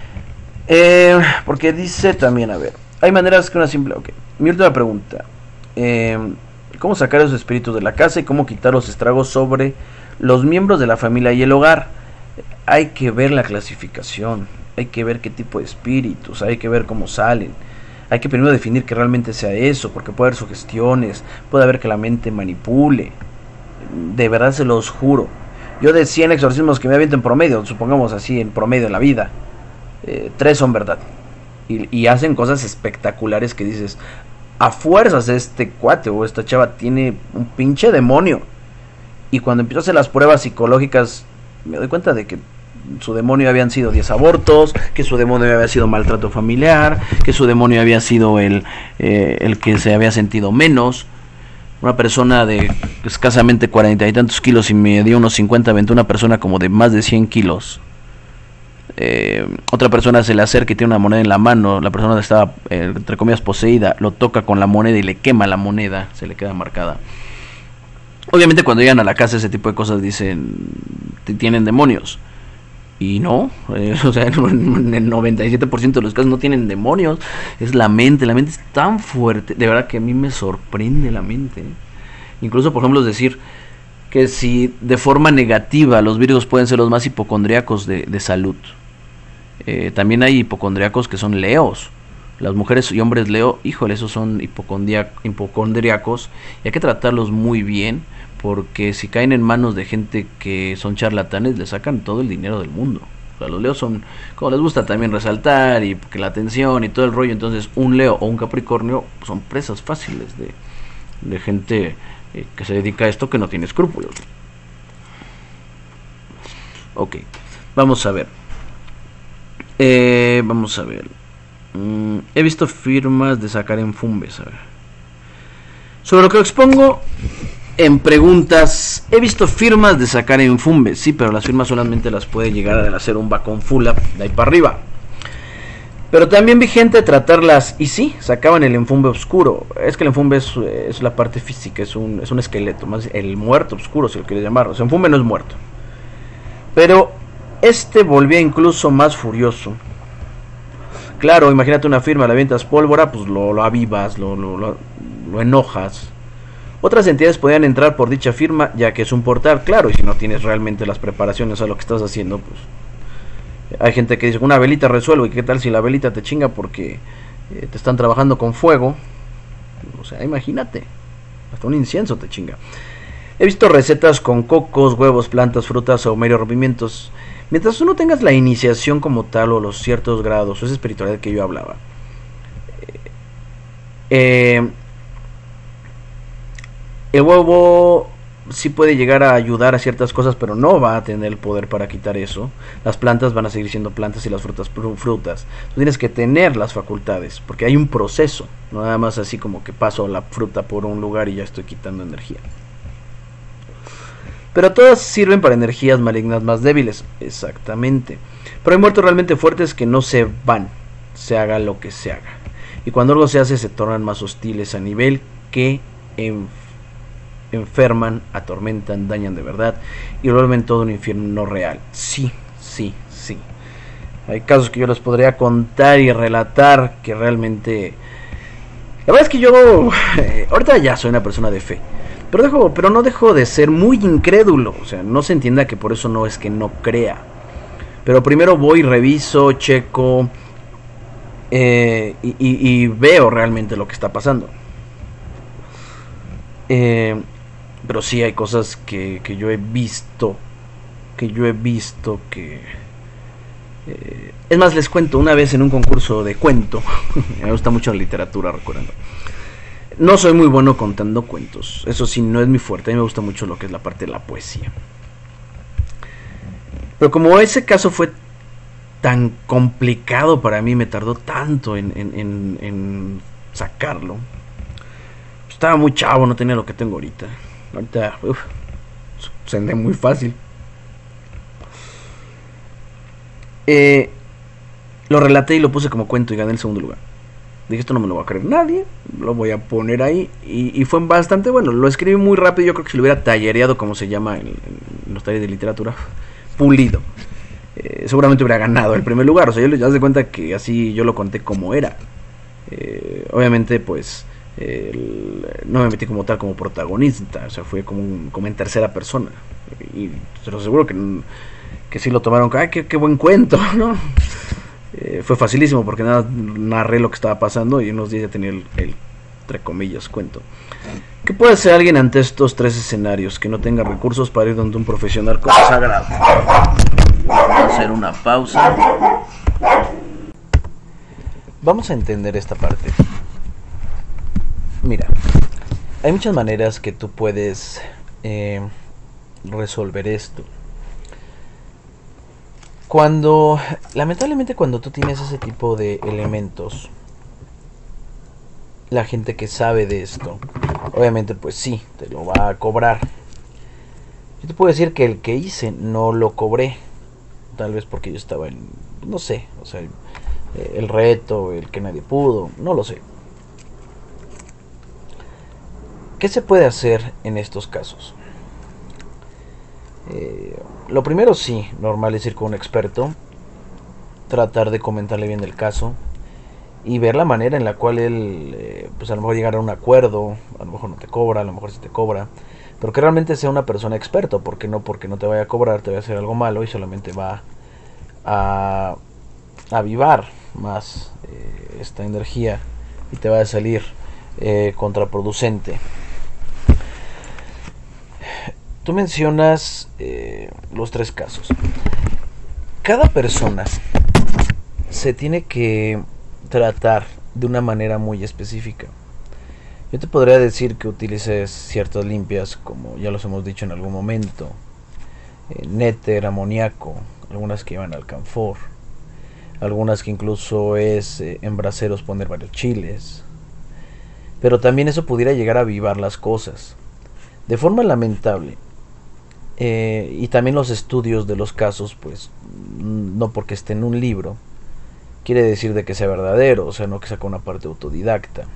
Eh, porque dice también, a ver, hay maneras que una simple... Ok, mi última pregunta. Eh, ¿Cómo sacar esos espíritus de la casa y cómo quitar los estragos sobre los miembros de la familia y el hogar? Hay que ver la clasificación, hay que ver qué tipo de espíritus, hay que ver cómo salen. Hay que primero definir que realmente sea eso, porque puede haber sugestiones, puede haber que la mente manipule. De verdad se los juro. Yo de cien exorcismos que me aviento en promedio, supongamos así, en promedio en la vida, Eh, tres son verdad y, y hacen cosas espectaculares que dices, a fuerzas este cuate o esta chava tiene un pinche demonio. Y cuando empiezo a hacer las pruebas psicológicas me doy cuenta de que su demonio habían sido diez abortos, que su demonio había sido maltrato familiar, que su demonio había sido el, eh, el que se había sentido menos. Una persona de escasamente cuarenta y tantos kilos y me dio unos cincuenta, aventó una persona como de más de cien kilos. Eh, otra persona se le acerca y tiene una moneda en la mano. La persona estaba, eh, entre comillas, poseída. Lo toca con la moneda y le quema la moneda, se le queda marcada. Obviamente cuando llegan a la casa ese tipo de cosas dicen, tienen demonios. Y no, eh, o sea, en el noventa y siete por ciento de los casos no tienen demonios. Es la mente, la mente es tan fuerte. De verdad que a mí me sorprende la mente, ¿eh? Incluso, por ejemplo, es decir que si de forma negativa los virgos pueden ser los más hipocondríacos de, de salud. Eh, también hay hipocondríacos que son leos. Las mujeres y hombres leo, híjole, esos son hipocondríacos y hay que tratarlos muy bien, porque si caen en manos de gente que son charlatanes, le sacan todo el dinero del mundo. O sea, los leos son, como les gusta también resaltar y que la atención y todo el rollo. Entonces un leo o un capricornio son presas fáciles de, de gente eh, que se dedica a esto, que no tiene escrúpulos. Ok, vamos a ver. Eh, vamos a ver. Mm, he visto firmas de sacar en Fumbes. A ver. Sobre lo que expongo en preguntas, he visto firmas de sacar en Fumbes. Sí, pero las firmas solamente las puede llegar a hacer un Bacon Full Up de ahí para arriba. Pero también vi gente tratarlas y sí, sacaban el enfumbe oscuro. Es que el enfumbe es, es la parte física, es un, es un esqueleto, más el muerto oscuro, si lo quieres llamar. O sea, enfumbe no es muerto. Pero este volvía incluso más furioso. Claro, imagínate una firma, le avientas pólvora, pues lo, lo avivas, lo, lo, lo, lo enojas. Otras entidades podían entrar por dicha firma, ya que es un portal, claro, y si no tienes realmente las preparaciones a lo que estás haciendo, pues... Hay gente que dice, una velita resuelve, y qué tal si la velita te chinga porque eh, te están trabajando con fuego. O sea, imagínate, hasta un incienso te chinga. He visto recetas con cocos, huevos, plantas, frutas o medio rompimientos. Mientras tú no tengas la iniciación como tal o los ciertos grados, o esa espiritualidad que yo hablaba, eh, el huevo sí puede llegar a ayudar a ciertas cosas, pero no va a tener el poder para quitar eso. Las plantas van a seguir siendo plantas y las frutas frutas. Tú tienes que tener las facultades, porque hay un proceso, no nada más así como que paso la fruta por un lugar y ya estoy quitando energía. Pero todas sirven para energías malignas más débiles, exactamente. Pero hay muertos realmente fuertes que no se van, se haga lo que se haga. Y cuando algo se hace se tornan más hostiles a nivel que en enferman, atormentan, dañan de verdad y lo vuelven todo un infierno real. Sí, sí, sí. Hay casos que yo les podría contar y relatar que realmente... La verdad es que yo... Eh, ahorita ya soy una persona de fe. Pero, dejo, pero no dejo de ser muy incrédulo. O sea, no se entienda que por eso no es que no crea. Pero primero voy, reviso, checo eh, y, y, y veo realmente lo que está pasando. Eh... Pero sí hay cosas que, que yo he visto, que yo he visto que... Eh, es más, les cuento, una vez en un concurso de cuento, me gusta mucho la literatura, recuerden. No soy muy bueno contando cuentos, eso sí, no es mi fuerte, a mí me gusta mucho lo que es la parte de la poesía. Pero como ese caso fue tan complicado para mí, me tardó tanto en, en, en, en sacarlo. Estaba muy chavo, no tenía lo que tengo ahorita. Ahorita, uff, se ende muy fácil. Eh, lo relaté y lo puse como cuento y gané el segundo lugar. Dije, esto no me lo va a creer nadie, lo voy a poner ahí. Y, y fue bastante bueno, lo escribí muy rápido. Yo creo que si lo hubiera tallereado, como se llama en, en los talleres de literatura, pulido, eh, seguramente hubiera ganado el primer lugar. O sea, yo les das de cuenta que así yo lo conté como era. eh, Obviamente, pues... El, no me metí como tal como protagonista, o sea, fue como, un, como en tercera persona. Y se lo aseguro que, que sí lo tomaron, ¡ay, qué, qué buen cuento! ¿No? Eh, fue facilísimo porque nada, narré lo que estaba pasando y unos días ya tenía el, el, entre comillas, cuento. ¿Qué puede hacer alguien ante estos tres escenarios? Que no tenga recursos para ir donde un profesional consagrado. Vamos a hacer una pausa. Vamos a entender esta parte. Mira, hay muchas maneras que tú puedes eh, resolver esto. Cuando, lamentablemente cuando tú tienes ese tipo de elementos, la gente que sabe de esto, obviamente pues sí, te lo va a cobrar. Yo te puedo decir que el que hice no lo cobré, tal vez porque yo estaba en, no sé, o sea, el, el reto, el que nadie pudo, no lo sé. ¿Qué se puede hacer en estos casos? Eh, lo primero sí, normal es ir con un experto, tratar de comentarle bien el caso y ver la manera en la cual él, eh, pues a lo mejor llegar a un acuerdo, a lo mejor no te cobra, a lo mejor sí te cobra, pero que realmente sea una persona experta, porque no porque no te vaya a cobrar te va a hacer algo malo y solamente va a avivar más eh, esta energía y te va a salir eh, contraproducente. Tú mencionas eh, los tres casos. Cada persona se tiene que tratar de una manera muy específica. Yo te podría decir que utilices ciertas limpias, como ya los hemos dicho en algún momento, eh, néter, amoníaco, algunas que llevan alcanfor, algunas que incluso es eh, en braseros poner varios chiles. Pero también eso pudiera llegar a avivar las cosas. De forma lamentable, Eh, y también los estudios de los casos, pues no porque esté en un libro, quiere decir de que sea verdadero, o sea, no que sea con una parte autodidacta.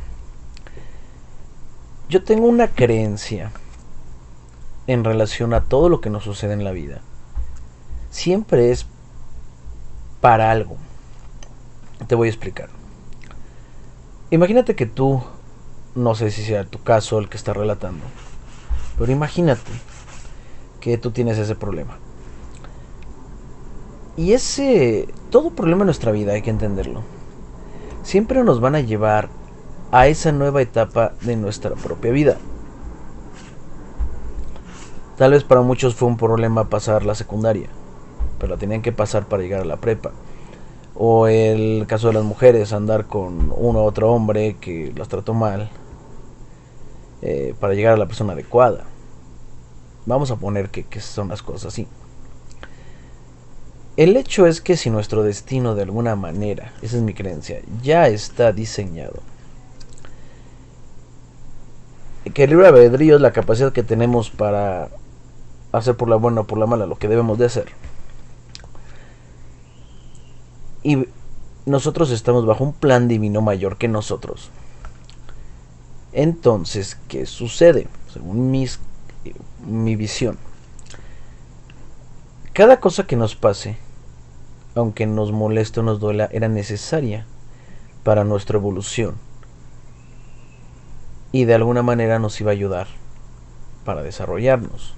Yo tengo una creencia en relación a todo lo que nos sucede en la vida. Siempre es para algo. Te voy a explicar. Imagínate que tú, no sé si sea tu caso el que estás relatando, pero imagínate que tú tienes ese problema. Y ese, todo problema en nuestra vida, hay que entenderlo, siempre nos van a llevar a esa nueva etapa de nuestra propia vida. Tal vez para muchos fue un problema pasar la secundaria, pero la tenían que pasar para llegar a la prepa. O el caso de las mujeres, andar con uno u otro hombre que las trató mal, eh, para llegar a la persona adecuada. Vamos a poner que, que son las cosas así. El hecho es que si nuestro destino de alguna manera, esa es mi creencia, ya está diseñado, que el libre albedrío es la capacidad que tenemos para hacer por la buena o por la mala lo que debemos de hacer, y nosotros estamos bajo un plan divino mayor que nosotros. Entonces, ¿qué sucede? Según mis, mi visión, cada cosa que nos pase, aunque nos moleste o nos duela, era necesaria para nuestra evolución y de alguna manera nos iba a ayudar para desarrollarnos.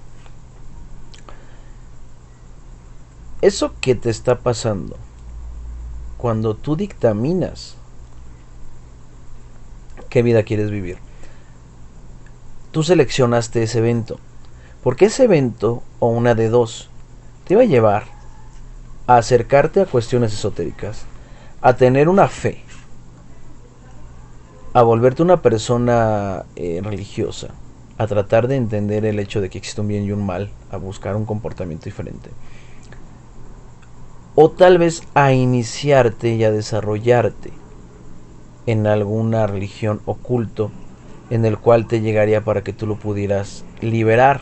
Eso que te está pasando, cuando tú dictaminas qué vida quieres vivir, tú seleccionaste ese evento, porque ese evento, o una de dos, te va a llevar a acercarte a cuestiones esotéricas, a tener una fe, a volverte una persona eh, religiosa, a tratar de entender el hecho de que existe un bien y un mal, a buscar un comportamiento diferente, o tal vez a iniciarte y a desarrollarte en alguna religión o culto en el cual te llegaría para que tú lo pudieras liberar.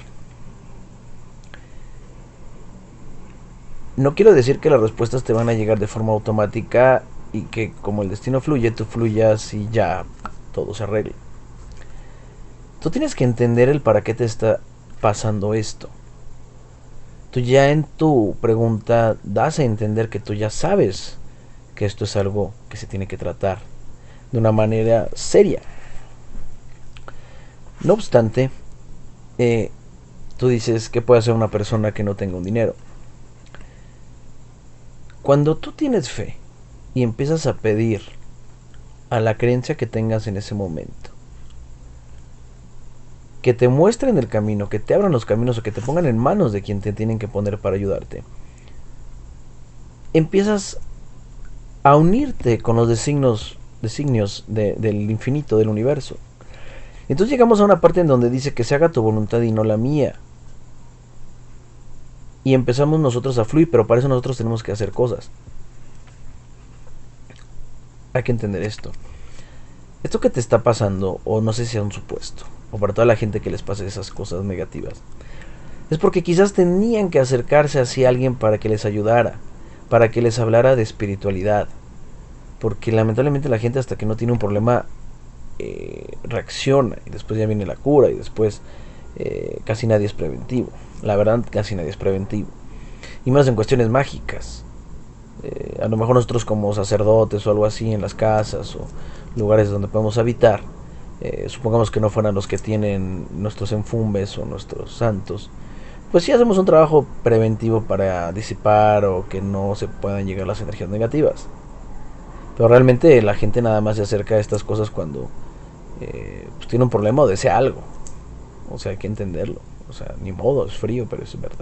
No quiero decir que las respuestas te van a llegar de forma automática y que como el destino fluye, tú fluyas y ya todo se arregle. Tú tienes que entender el para qué te está pasando esto. Tú ya en tu pregunta das a entender que tú ya sabes que esto es algo que se tiene que tratar de una manera seria. No obstante, eh, tú dices que puede hacer una persona que no tenga un dinero. Cuando tú tienes fe y empiezas a pedir a la creencia que tengas en ese momento, que te muestren el camino, que te abran los caminos o que te pongan en manos de quien te tienen que poner para ayudarte, empiezas a unirte con los designios, designios de, del infinito, del universo. Entonces llegamos a una parte en donde dice que se haga tu voluntad y no la mía. Y empezamos nosotros a fluir, pero para eso nosotros tenemos que hacer cosas. Hay que entender esto. Esto que te está pasando, o no sé si sea un supuesto, o para toda la gente que les pase esas cosas negativas, es porque quizás tenían que acercarse hacia alguien para que les ayudara, para que les hablara de espiritualidad. Porque lamentablemente la gente hasta que no tiene un problema eh, reacciona, y después ya viene la cura, y después eh, casi nadie es preventivo. La verdad, casi nadie es preventivo. Y más en cuestiones mágicas. Eh, a lo mejor nosotros como sacerdotes o algo así en las casas o lugares donde podemos habitar, eh, supongamos que no fueran los que tienen nuestros enfumbes o nuestros santos, pues sí hacemos un trabajo preventivo para disipar o que no se puedan llegar las energías negativas. Pero realmente la gente nada más se acerca a estas cosas cuando eh, pues tiene un problema o desea algo. O sea, hay que entenderlo. O sea, ni modo, es frío, pero es verdad.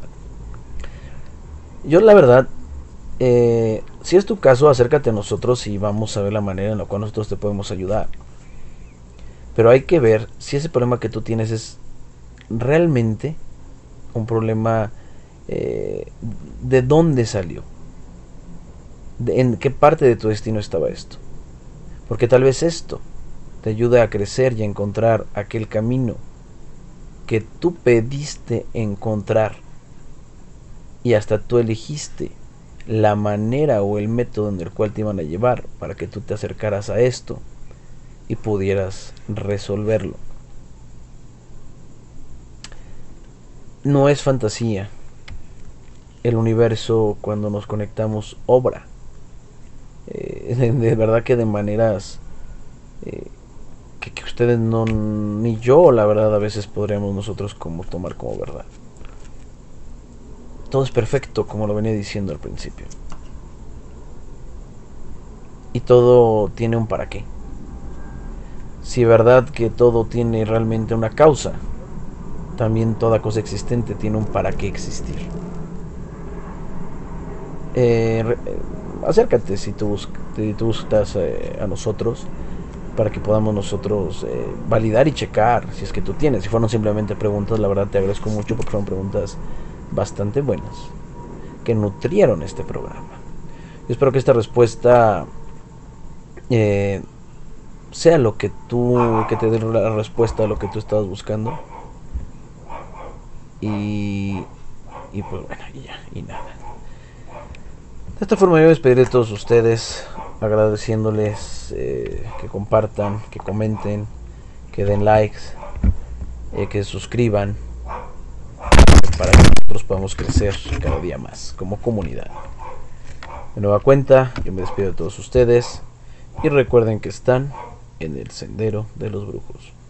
Yo la verdad, eh, si es tu caso, acércate a nosotros y vamos a ver la manera en la cual nosotros te podemos ayudar. Pero hay que ver si ese problema que tú tienes es realmente un problema, eh, de dónde salió, de en qué parte de tu destino estaba esto. Porque tal vez esto te ayude a crecer y a encontrar aquel camino que tú pediste encontrar y hasta tú elegiste la manera o el método en el cual te iban a llevar para que tú te acercaras a esto y pudieras resolverlo. No es fantasía. El universo, cuando nos conectamos, obra. Eh, de, de verdad que de maneras eh, que, que ustedes no, ni yo, la verdad, a veces podríamos nosotros como tomar como verdad. Todo es perfecto, como lo venía diciendo al principio. Y todo tiene un para qué. Si es verdad que todo tiene realmente una causa, también toda cosa existente tiene un para qué existir. Eh, acércate si tú, bus si tú buscas eh, a nosotros para que podamos nosotros eh, validar y checar si es que tú tienes. Si fueron simplemente preguntas, la verdad te agradezco mucho porque fueron preguntas bastante buenas que nutrieron este programa. Yo espero que esta respuesta eh, sea lo que tú, que te dé la respuesta a lo que tú estabas buscando. Y, y pues bueno, y ya, y nada. De esta forma yo me despediré de todos ustedes, agradeciéndoles eh, que compartan, que comenten, que den likes, eh, que se suscriban, para que nosotros podamos crecer cada día más como comunidad. De nueva cuenta, yo me despido de todos ustedes y recuerden que están en el sendero de los brujos.